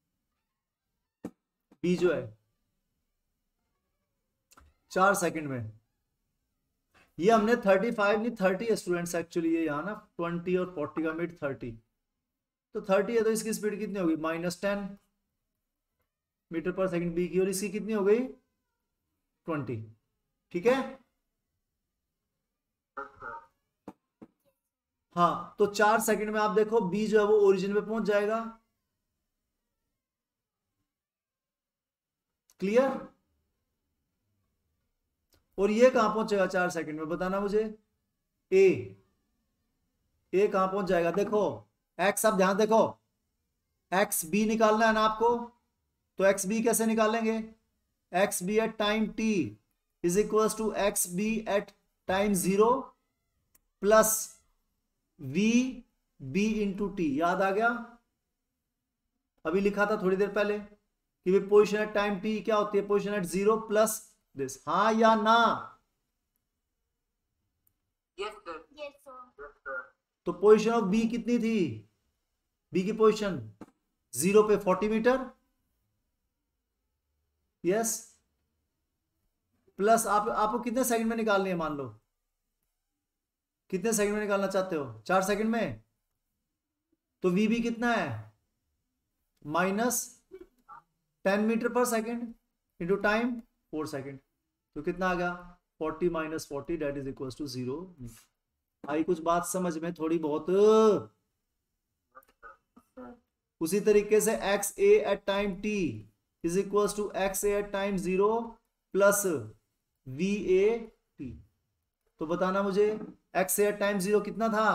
A: बी जो है? चार सेकंड में। ये हमने थर्टी फाइव नहीं थर्टी है स्टूडेंट्स एक्चुअली, ये यहाँ ना ट्वेंटी और फोर्टी का मिड थर्टी, तो थर्टी है तो इसकी स्पीड कितनी होगी minus ten metre per second B की, और इसकी कितनी हो गई ट्वेंटी। ठीक है,
C: Yes, sir.
A: हाँ तो चार सेकंड में आप देखो बी जो है वो ओरिजिन पे पहुंच जाएगा। क्लियर? और ये कहां पहुंचेगा चार सेकंड में बताना मुझे। ए ए कहां पहुंच जाएगा देखो, एक्स आप ध्यान देखो, एक्स बी निकालना है ना आपको, तो एक्स बी कैसे निकालेंगे, X B at time T is equal to X B at time zero plus we B into T. याद आ गया, अभी लिखा था थोड़ी देर पहले कि पोजिशन एट टाइम टी क्या होती है, position at zero plus this, हाँ या ना।
C: Yes, sir.
B: Yes, sir.
C: Yes, sir.
A: तो पोजिशन ऑफ बी कितनी थी, बी की पोजिशन जीरो पे फोर्टी मीटर, यस, प्लस आप आपको कितने सेकंड में निकालनी है, मान लो कितने सेकंड में निकालना चाहते हो, चार सेकंड में, तो वी बी कितना है minus ten metre per second into time four second, तो कितना आ गया forty minus forty that is equal to zero. आई कुछ बात समझ में थोड़ी बहुत। उसी तरीके से X A at time T is equal to X A at time zero plus we A T, तो बताना मुझे X A at time zero कितना था,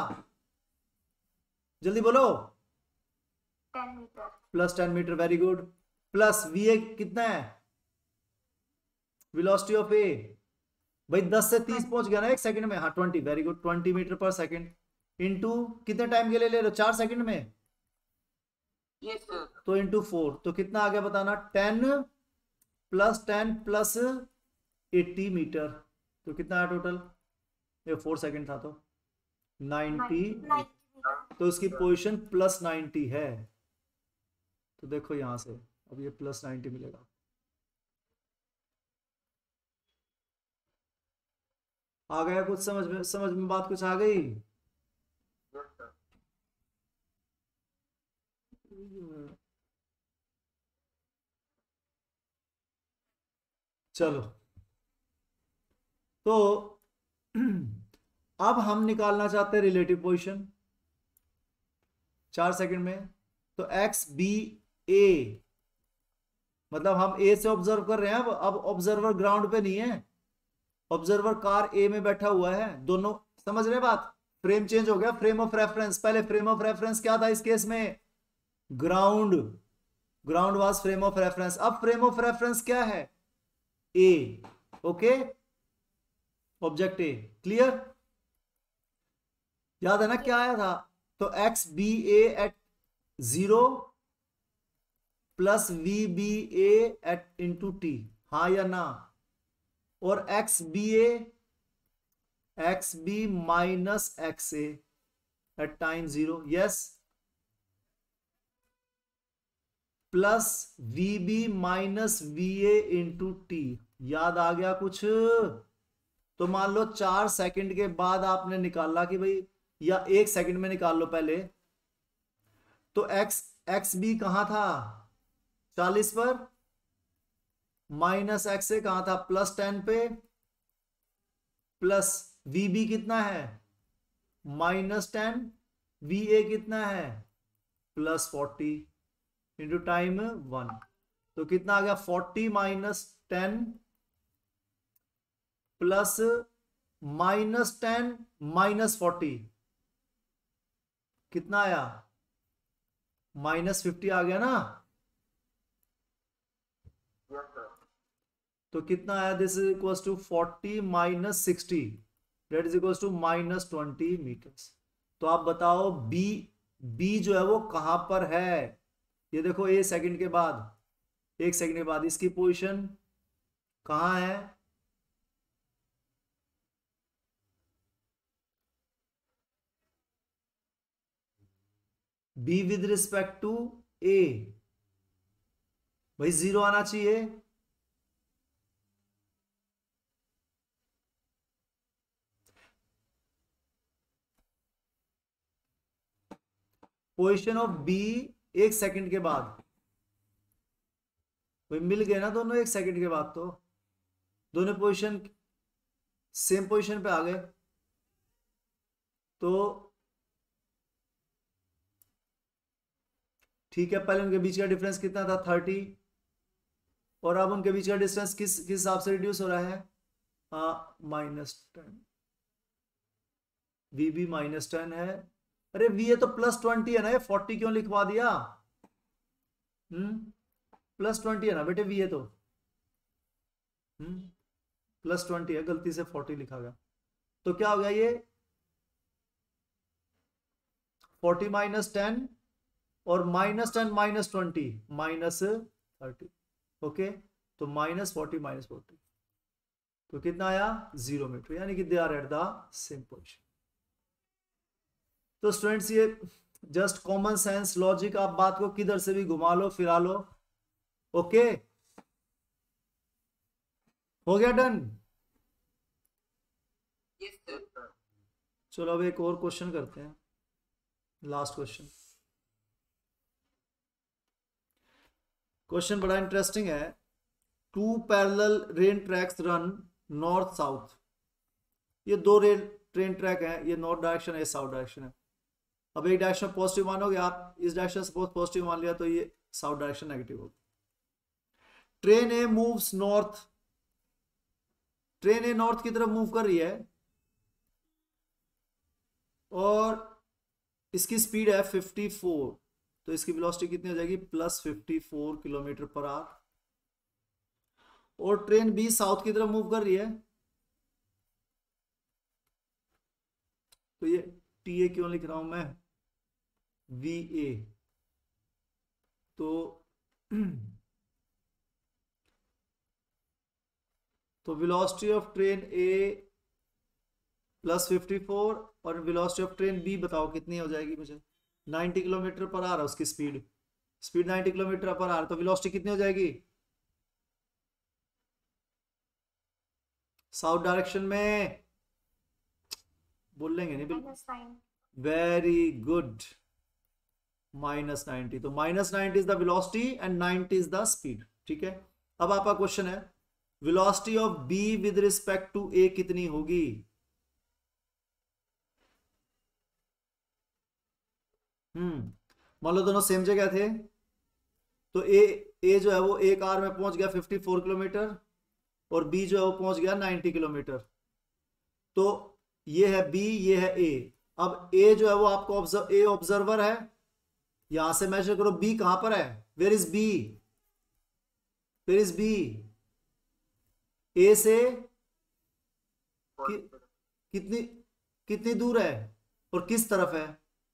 A: जल्दी बोलो,
B: ten metre.
A: Plus ten metre, very good, plus we A कितना है velocity of ए, भाई दस से तीस पहुंच गया ना एक सेकंड में, हाँ twenty, very good, twenty metre per second into कितने टाइम के लिए ले लो, चार सेकंड में,
C: Yes, sir.
A: तो इंटू फोर, तो कितना आ गया बताना, ten plus ten plus eighty metre, तो कितना आया टोटल, ये फोर सेकंड था तो नाइन्टी, तो इसकी पोजीशन प्लस नाइन्टी है, तो देखो यहां से अब ये प्लस नाइन्टी मिलेगा। आ गया कुछ समझ में, समझ में बात कुछ आ गई।
C: Yes, sir.
A: चलो तो अब हम निकालना चाहते हैं रिलेटिव पोजीशन चार सेकंड में, तो एक्स बी ए, मतलब हम ए से ऑब्जर्व कर रहे हैं, अब अब ऑब्जर्वर ग्राउंड पे नहीं है, ऑब्जर्वर कार ए में बैठा हुआ है, दोनों समझ रहे बात, फ्रेम चेंज हो गया, फ्रेम ऑफ रेफरेंस, पहले फ्रेम ऑफ रेफरेंस क्या था इस केस में, ground, ground was frame of reference, अब फ्रेम ऑफ रेफरेंस क्या है A, okay, object A, clear, याद है ना क्या आया था, तो X B A at zero plus we B A at into T, हाँ या ना, और X B A X B minus x A at time zero, yes, plus we B minus V A into T, याद आ गया कुछ, तो मान लो चार सेकंड के बाद आपने निकाला कि भाई, या एक सेकंड में निकाल लो पहले, तो एक्स एक्स बी कहां था चालीस पर, माइनस एक्स ए कहां था प्लस टेन पे, प्लस वी बी कितना है माइनस टेन, वी ए कितना है plus forty into time one, तो कितना आ गया forty minus ten plus minus ten minus forty, कितना आया माइनस फिफ्टी आ गया ना,
C: Yes, sir.
A: तो कितना आया, this is equal to forty minus sixty that is equal to minus twenty metres. तो आप बताओ बी बी जो है वो कहां पर है, ये देखो ए सेकंड के बाद, एक सेकंड के बाद इसकी पोजीशन कहां है, B with respect to A, भाई जीरो आना चाहिए, पोजीशन ऑफ बी एक सेकंड के बाद, भाई मिल गए ना दोनों एक सेकंड के बाद, तो दोनों पोजीशन सेम पोजीशन पे आ गए, तो ठीक है। पहले उनके बीच का डिफरेंस कितना था, थर्टी, और अब उनके बीच का डिस्टेंस किस किस हिसाब से रिड्यूस हो रहा है, minus ten, V B minus ten है। अरे वी ए तो प्लस ट्वेंटी है ना, ये फोर्टी क्यों लिखवा दिया, हम्म प्लस ट्वेंटी है ना बेटे वी ए तो, हम्म प्लस ट्वेंटी है, गलती से फोर्टी लिखा गया। तो क्या हो गया ये, फोर्टी माइनस टेन, और minus ten minus twenty minus thirty, okay. तो माइनस फोर्टी माइनस फोर्टी, तो कितना आया, जीरो मीटर, यानी कि they are at the same position. तो स्टूडेंट्स ये जस्ट कॉमन सेंस लॉजिक, आप बात को किधर से भी घुमा लो फिरा लो, ओके। हो गया डन।
C: Yes, sir.
A: चलो अब एक और क्वेश्चन करते हैं, लास्ट क्वेश्चन। क्वेश्चन बड़ा इंटरेस्टिंग है। Two parallel rail tracks run north south, ये दो रेल ट्रेन ट्रैक हैं, ये नॉर्थ डायरेक्शन है, साउथ डायरेक्शन है। अब एक डायरेक्शन पॉजिटिव मानोगे आप, इस डायरेक्शन सपोज पॉजिटिव मान लिया, तो ये साउथ डायरेक्शन नेगेटिव होगी। Train A moves north, train A north की तरफ मूव कर रही है, और इसकी स्पीड है फिफ्टी फोर, तो इसकी वेलोसिटी कितनी हो जाएगी, plus fifty four kilometre per hour. और ट्रेन बी साउथ की तरफ मूव कर रही है, तो ये टी ए क्यों लिख रहा हूं मैं, वी ए, तो तो velocity of train A plus fifty four, और वेलोसिटी ऑफ ट्रेन बी बताओ कितनी हो जाएगी मुझे, नाइन्टी किलोमीटर पर आवर है उसकी speed, speed ninety kilometre per hour, तो वेलोसिटी कितनी हो जाएगी, साउथ डायरेक्शन में बोल लेंगे नहीं बिल्कुल,
B: minus nine.
A: Very good, minus ninety. तो minus ninety is the velocity and ninety is the speed, ठीक है। अब आपका क्वेश्चन है, velocity of B with respect to A कितनी होगी, हम्म मान लो दोनों सेम जगह थे, तो ए ए जो है वो एक आवर में पहुंच गया फिफ्टी फोर किलोमीटर, और बी जो है वो पहुंच गया नाइन्टी किलोमीटर। तो ये है बी, ये है ए। अब ए जो है वो आपको ऑब्जर्व, ए ऑब्जर्वर है, यहां से मेजर करो बी कहां पर है, where is B, where is B, A से कि, कितनी कितनी दूर है और किस तरफ है,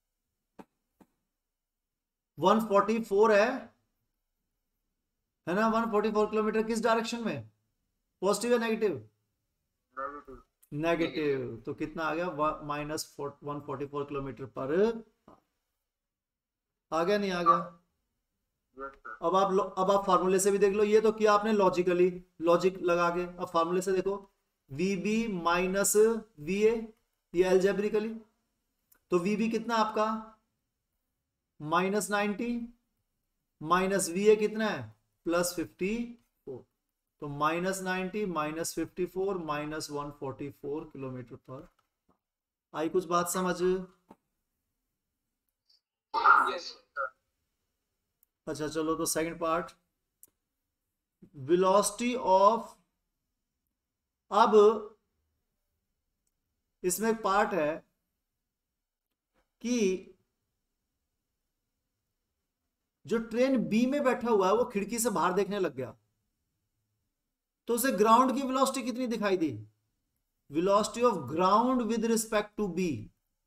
A: वन फोर्टी फोर है है ना, वन फोर्टी फोर किलोमीटर किस डायरेक्शन में, पॉजिटिव या नेगेटिव,
C: Negative.
A: नेगेटिव। तो कितना आ गया, minus one forty four kilometre per, आ गया नहीं आ गया।
C: Yes, sir.
A: अब आप लो- अब आप फार्मूले से भी देख लो, ये तो किया आपने लॉजिकली, लॉजिक लगा के। अब फार्मूले से देखो, V B minus V A, ये एल्जेब्रिकली, तो वी बी कितना आपका minus ninety, minus V A कितना है प्लस फिफ्टी फोर, तो minus ninety minus fifty four minus one forty four kilometre per. आई कुछ बात समझ,
C: Yes, sir.
A: अच्छा चलो, तो सेकंड पार्ट, वेलोसिटी ऑफ, अब इसमें एक पार्ट है कि जो ट्रेन बी में बैठा हुआ है वो खिड़की से बाहर देखने लग गया, तो उसे ग्राउंड की वेलोसिटी कितनी दिखाई दी, velocity of ground with respect to B.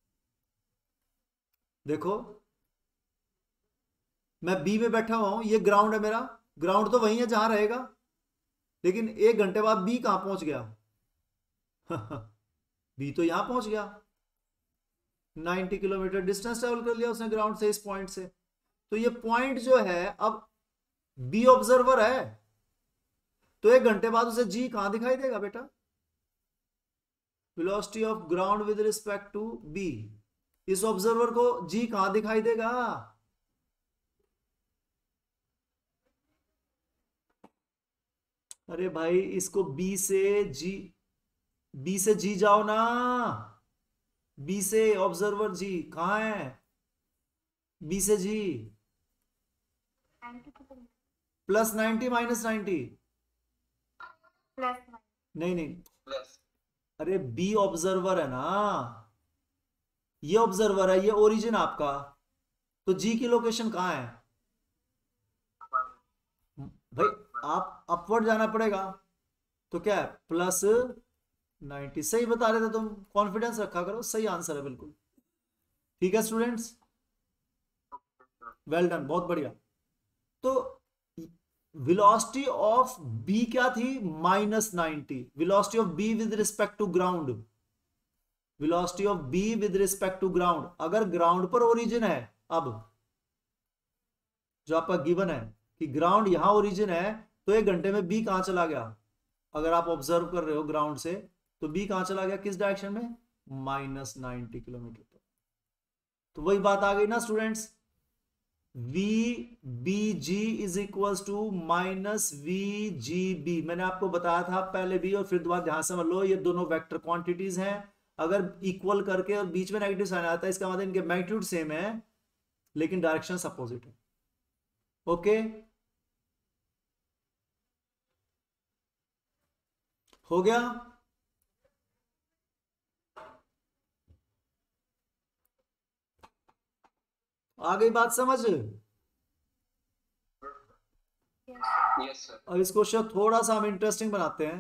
A: देखो मैं बी में बैठा हुआ हूं, ये ग्राउंड है मेरा, ग्राउंड तो वही है जहां रहेगा, लेकिन एक घंटे बाद बी कहां पहुंच गया बी तो यहां पहुंच गया, नाइन्टी किलोमीटर डिस्टेंस ट्रेवल कर लिया उसने ग्राउंड से, इस पॉइंट से। तो ये पॉइंट जो है अब बी ऑब्जर्वर है, तो एक घंटे बाद उसे जी कहां दिखाई देगा बेटा, velocity of ground with respect to B, इस ऑब्जर्वर को जी कहां दिखाई देगा? अरे भाई इसको बी से जी, बी से जी जाओ ना, बी से ऑब्जर्वर जी कहां है? बी से G
B: ninety kilometre
A: plus ninety minus ninety,
B: plus
A: नहीं नहीं,
C: प्लस
A: अरे बी ऑब्जर्वर है ना, ये ऑब्जर्वर है, ये ओरिजिन आपका, तो जी की लोकेशन कहां है? भाई आप अपवर्ड जाना पड़ेगा, तो क्या है प्लस नाइन्टी। सही बता रहे थे तुम, कॉन्फिडेंस रखा करो, सही आंसर है बिल्कुल। ठीक है स्टूडेंट्स, वेल डन, बहुत बढ़िया। तो वेलोसिटी ऑफ बी क्या थी? Minus ninety. Velocity of B with respect to ground, velocity of B with respect to ground, अगर ग्राउंड पर ओरिजिन है, अब जो आपका गिवन है कि ग्राउंड यहां ओरिजिन है, तो एक घंटे में बी कहां चला गया? अगर आप ऑब्जर्व कर रहे हो ग्राउंड से, तो बी कहां चला गया, किस डायरेक्शन में? माइनस नाइन्टी किलोमीटर पर। तो वही बात आ गई ना students, V B G is equal to minus V G B. मैंने आपको बताया था पहले भी और फिर दोबारा ध्यान समझ लो, ये दोनों वेक्टर क्वांटिटीज हैं, अगर इक्वल करके और बीच में नेगेटिव साइन आता है, इसका मतलब इनके मैग्नीट्यूड सेम है लेकिन डायरेक्शन अपोजिट है। ओके, हो गया? आ गई बात समझ?
C: Yes sir.
A: अब इस क्वेश्चन थोड़ा सा हम इंटरेस्टिंग बनाते हैं।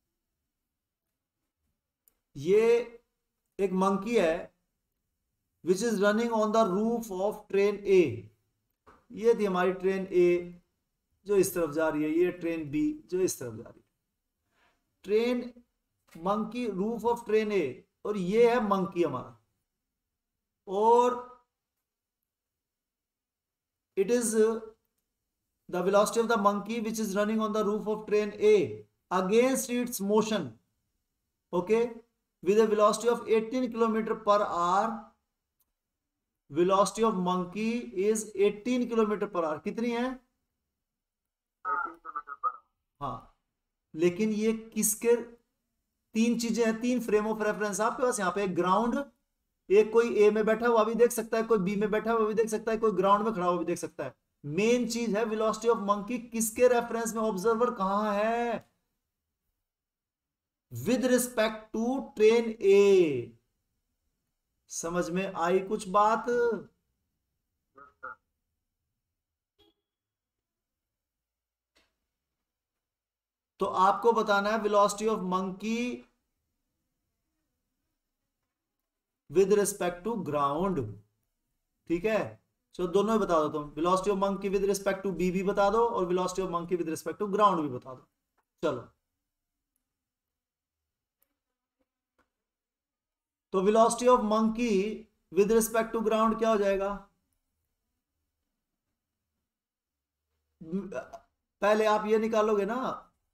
A: ये एक मंकी है which is running on the roof of train A. ये थी हमारी ट्रेन ए जो इस तरफ जा रही है, ये ट्रेन बी जो इस तरफ जा रही है। Train monkey, roof of train A, और ये है मंकी हमारा, और it is uh, the velocity of the monkey which is running on the roof of train A against its motion, okay, with a velocity of eighteen kilometer per hour. velocity of monkey is eighteen kilometer per hour। कितनी है? हाँ, लेकिन ये किसके, तीन चीजें हैं, तीन फ्रेम ऑफ रेफरेंस आपके पास। यहाँ पे एक ग्राउंड, एक कोई ए में बैठा हुआ भी देख सकता है, कोई बी में बैठा हुआ भी देख सकता है, कोई ग्राउंड में खड़ा हुआ भी देख सकता है। मेन चीज है वेलोसिटी ऑफ मंकी किसके रेफरेंस में, ऑब्जर्वर कहां है? With respect to train A. समझ में आई कुछ बात? तो आपको बताना है velocity of monkey with respect to ground. ठीक है, चलो दोनों ही बता दो तुम, velocity of monkey with respect to B भी बता दो और velocity of monkey with respect to ground भी बता दो। चलो, तो velocity of monkey with respect to ground क्या हो जाएगा? पहले आप ये निकालोगे ना,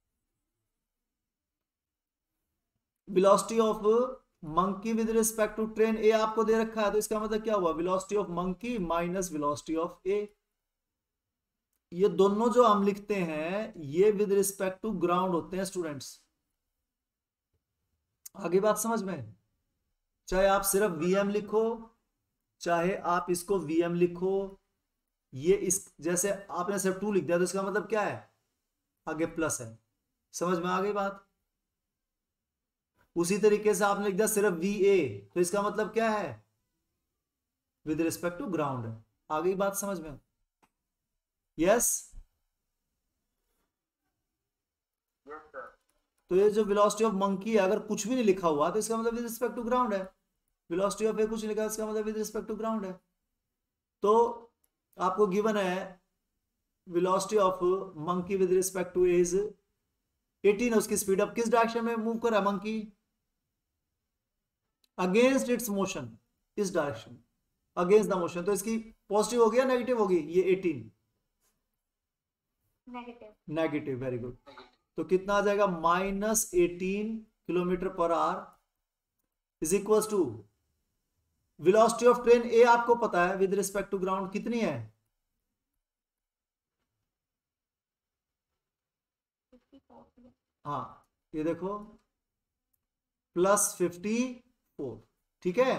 A: velocity of monkey with respect to train A आपको दे रखा है, तो इसका मतलब क्या हुआ, velocity of monkey minus velocity of A. ये दोनों जो हम लिखते हैं ये विद रिस्पेक्ट टू ग्राउंड होते हैं स्टूडेंट्स। आगे बात समझ में? चाहे आप सिर्फ वीएम लिखो, चाहे आप इसको वीएम लिखो, ये इस जैसे आपने सिर्फ टू लिख दिया तो इसका मतलब क्या है, आगे प्लस है। समझ में आ गई बात? उसी तरीके से आपने लिख दिया सिर्फ वी ए, तो इसका मतलब क्या है, विद रिस्पेक्ट टू ग्राउंड है। आ गई बात समझ में? यस।
C: Yes sir.
A: तो ये जो वेलोसिटी ऑफ मंकी है, अगर कुछ भी नहीं लिखा हुआ तो इसका मतलब विद रिस्पेक्ट टू ग्राउंड है। वेलोसिटी ऑफ ए कुछ नहीं लिखा, इसका मतलब विद रिस्पेक्ट टू ग्राउंड है। तो आपको गिवन है velocity of monkey with respect to A is eighteen, उसकी स्पीड अब किस डायरेक्शन में मूव कर रहा है मंकी, अगेंस्ट इट्स मोशन, इस डायरेक्शन, अगेंस्ट द मोशन। तो इसकी पॉजिटिव होगी या नेगेटिव होगी, ये eighteen
B: negative,
A: negative, very good. तो कितना आ जाएगा, minus eighteen kilometre per hour is equal to velocity of train A आपको पता है विद रिस्पेक्ट टू ग्राउंड कितनी है? हाँ ये देखो प्लस फिफ्टी फोर, ठीक है,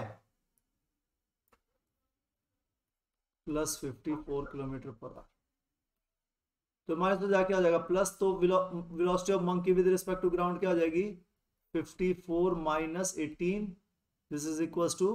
A: plus fifty four kilometre per hour. तो हमारे तो जाके आ जाएगा प्लस, तो velocity of monkey with respect to ground क्या आ जाएगी? Fifty four minus eighteen, this is equals to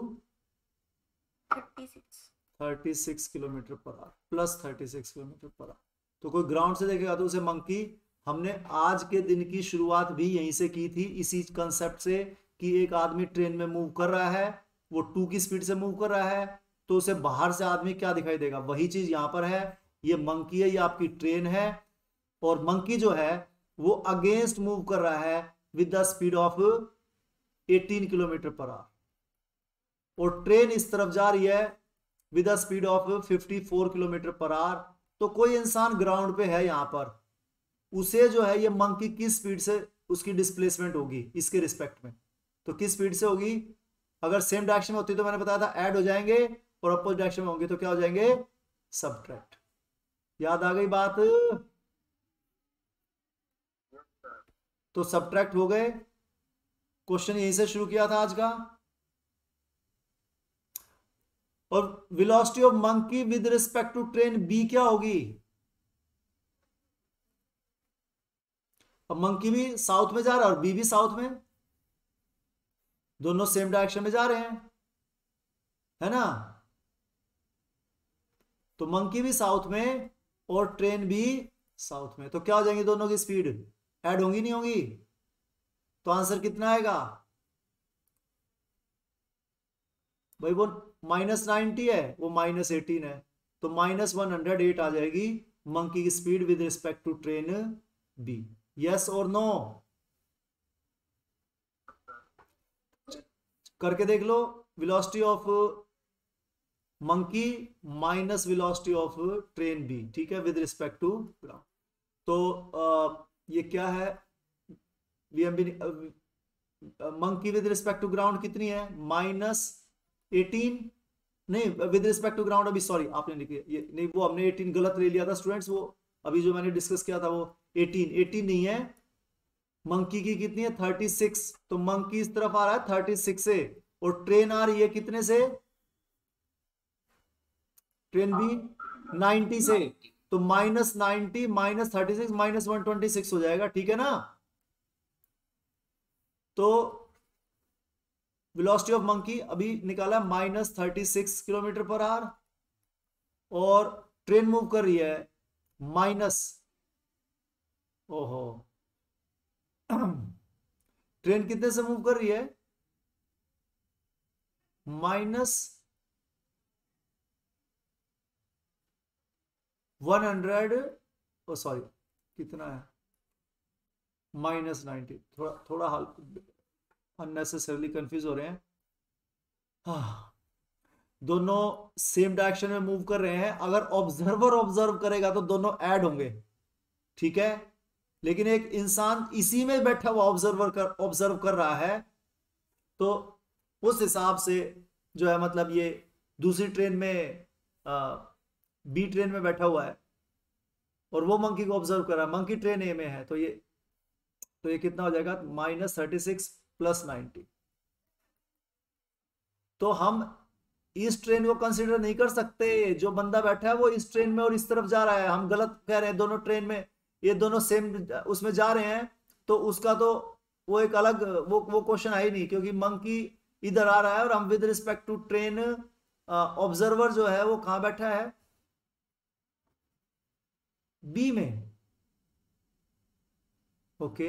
A: thirty six kilometre per hour, plus thirty six kilometre per hour. तो कोई ग्राउंड से देखेगा तो उसे मंकी, हमने आज के दिन की शुरुआत भी यहीं से की थी, इसी कंसेप्ट से कि एक आदमी ट्रेन में मूव कर रहा है, वो टू की स्पीड से मूव कर रहा है, तो उसे बाहर से आदमी क्या दिखाई देगा? वही चीज यहां पर है, ये मंकी है, ये आपकी ट्रेन है, और मंकी जो है वो अगेंस्ट मूव कर रहा है with the speed of eighteen kilometre per hour, और ट्रेन इस तरफ जा रही है with the speed of fifty four kilometre per hour. तो कोई इंसान ग्राउंड पे है यहां पर, उसे जो है ये मंकी किस स्पीड से उसकी डिस्प्लेसमेंट होगी इसके रिस्पेक्ट में? तो किस स्पीड से होगी? अगर सेम डायरेक्शन में होती तो मैंने बताया था ऐड हो जाएंगे, और अपोजिट डायरेक्शन में होंगे तो क्या हो जाएंगे? सबट्रैक्ट। याद आ गई बात? तो सबट्रैक्ट हो गए। क्वेश्चन यहीं से शुरू किया था आज का। और velocity of monkey with respect to train B क्या होगी? अब मंकी भी साउथ में जा रहा है और बी भी साउथ में, दोनों सेम डायरेक्शन में जा रहे हैं, है ना? तो मंकी भी साउथ में और ट्रेन भी साउथ में, तो क्या हो जाएंगे दोनों की स्पीड? ऐड होंगी नहीं होंगी? तो आंसर कितना आएगा भाई? वो माइनस नाइनटी है, वो माइनस एटीन है, तो माइनस वन हंड्रेड एट आ जाएगी मंकी की speed with respect to train B. Yes और नो? करके देख लो। Velocity of monkey minus velocity of train B, ठीक है, विद रिस्पेक्ट टू ग्राउंड। तो आ, ये क्या है? VMB monkey with respect to ground कितनी है? माइनस एटीन, नहीं विद रिस्पेक्ट टू ग्राउंड, अभी सॉरी आपने लिखी ये नहीं, वो हमने एटीन गलत ले लिया था स्टूडेंट्स, वो अभी जो मैंने डिस्कस किया था वो एटीन एटीन नहीं है, मंकी की कितनी है? Thirty six. तो मंकी इस तरफ आ रहा है थर्टी सिक्स से, और ट्रेन आ रही है कितने से? ट्रेन भी नाइनटी से, तो minus ninety minus thirty six minus one twenty six हो जाएगा, ठीक है ना? तो वेलोसिटी ऑफ मंकी अभी निकाला minus thirty six kilometre per hour, और ट्रेन मूव कर रही है माइनस, ओहो ट्रेन कितने से मूव कर रही है? Minus one hundred, oh sorry कितना है? Minus ninety. थोड़ा थोड़ा हाल अननेसेसरली कंफ्यूज हो रहे हैं। हाँ, दोनों सेम डायरेक्शन में मूव कर रहे हैं, अगर ऑब्जर्वर ऑब्जर्व करेगा तो दोनों ऐड होंगे, ठीक है, लेकिन एक इंसान इसी में बैठा हुआ ऑब्जर्वर कर ऑब्जर्व कर रहा है, तो उस हिसाब से जो है मतलब ये दूसरी ट्रेन में आ, बी ट्रेन में बैठा हुआ है और वो मंकी को ऑब्जर्व कर रहा है, मंकी ट्रेन ए में है, तो ये तो ये कितना हो जाएगा? Minus thirty six plus ninety. तो हम इस ट्रेन को कंसीडर नहीं कर सकते, जो बंदा बैठा है वो इस ट्रेन में और इस तरफ जा रहा है, हम गलत कह रहे हैं, दोनों ट्रेन में ये दोनों सेम उसमें जा रहे हैं, तो उसका तो वो एक अलग वो वो क्वेश्चन है ही नहीं, क्योंकि मंकी इधर आ रहा है और हम with respect to train observer जो है वो कहां बैठा है? बी में। ओके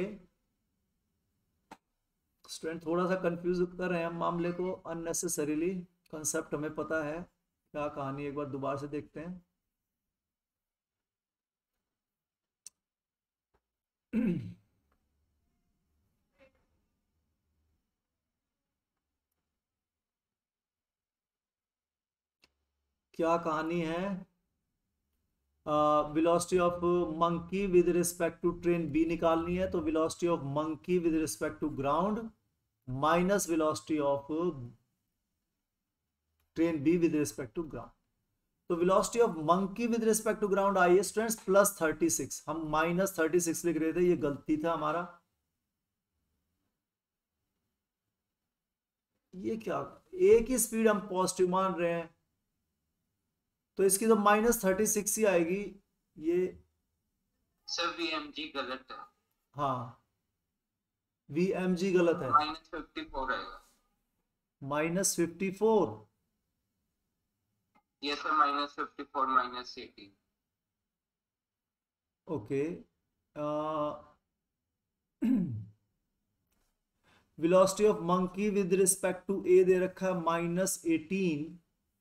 A: स्टूडेंट, थोड़ा सा कंफ्यूज कर रहे हैं हम मामले को अननेसेसरीली, कंसेप्ट हमें पता है क्या कहानी, एक बार दोबारा से देखते हैं। क्या कहानी है? Velocity of monkey with respect to train B निकालनी है, तो velocity of monkey with respect to ground minus velocity of train B with respect to ground. तो velocity of monkey with respect to ground आई है students plus thirty six, हम minus thirty six लिख रहे थे, ये गलती था हमारा। ये क्या, एक ही स्पीड हम पॉजिटिव मान रहे हैं, तो इसकी तो माइनस थर्टी सिक्स ही आएगी। ये
C: सर वीएमजी गलत है।
A: हाँ वीएमजी गलत है,
C: माइनस फिफ्टी फोर आएगा।
A: Minus fifty four.
C: Yes sir, minus fifty four minus eighteen.
A: Okay, velocity of monkey with respect to A दे रखा है minus eighteen.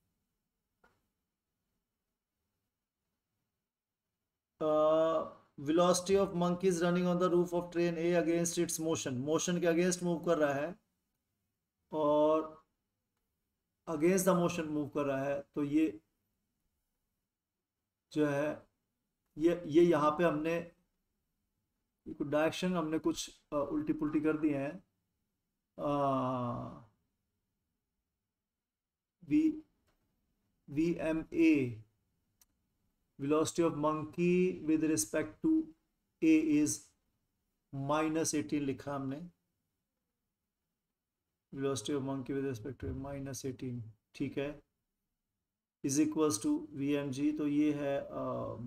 A: Velocity of monkey is running on the roof of train A against its motion, motion के against move कर रहा है और against the motion move कर रहा है। तो ये जो है ये ये यहाँ पे हमने कुछ डायरेक्शन हमने कुछ uh, उल्टी पुल्टी कर दिए हैं। V V M A velocity of monkey with respect to a is minus eighteen लिखा हमने, velocity of monkey with respect to a minus eighteen, ठीक है, is equals to vmg। तो ये है uh,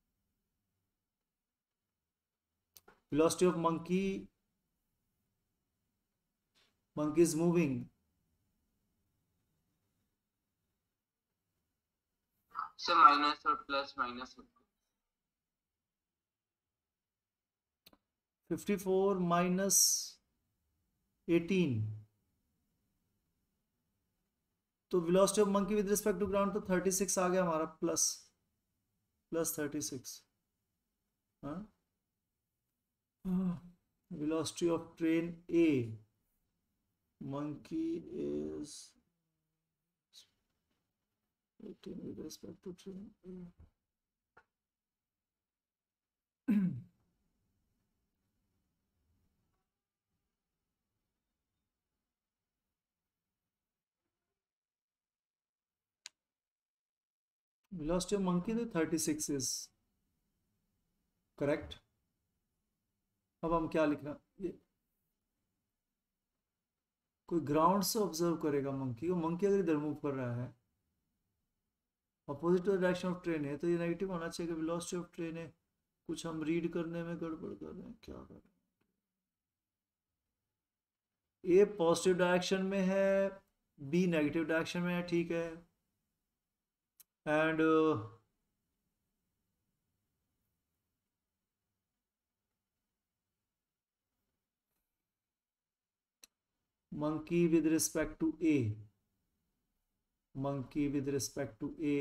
A: velocity of monkey, monkey is moving
C: sir minus और plus minus
A: fifty four minus eighteen. तो velocity of monkey with respect to ground तो thirty six आ गया हमारा, plus plus thirty six. Velocity of train A monkey is eighteen with respect to train A. Velocity of monkey तो thirty six is correct। अब हम क्या लिख रहे हैं, ये कोई ग्राउंड से ऑब्जर्व करेगा मंकी को, मंकी अगर इधर मूव कर रहा है अपोजिट डायरेक्शन ऑफ ट्रेन है तो ये नेगेटिव होना चाहिए कि वेलोसिटी ऑफ ट्रेन है। कुछ हम रीड करने में गड़बड़ कर रहे हैं, क्या कर रहे हैं। ए पॉजिटिव डायरेक्शन में है, बी नेगेटिव डायरेक्शन में है, ठीक है। And monkey with respect to A, monkey with respect to A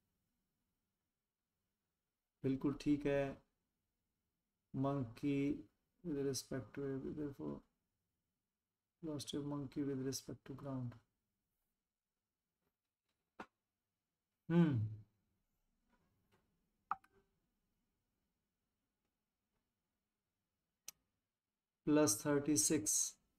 A: बिल्कुल ठीक है। Monkey with respect to A, therefore velocity of monkey with respect to ground। Hmm plus thirty six.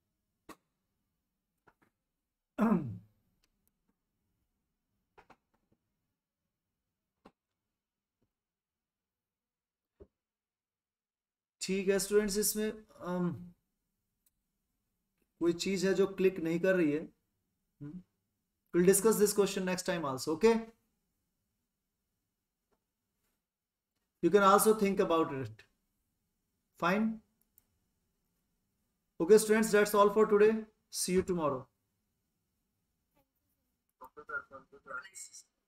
A: ठीक है students, इसमें um, कोई चीज है जो क्लिक नहीं कर रही है। Will discuss this question next time also, okay. You can also think about it, fine. Okay students, that's all for today, see you tomorrow.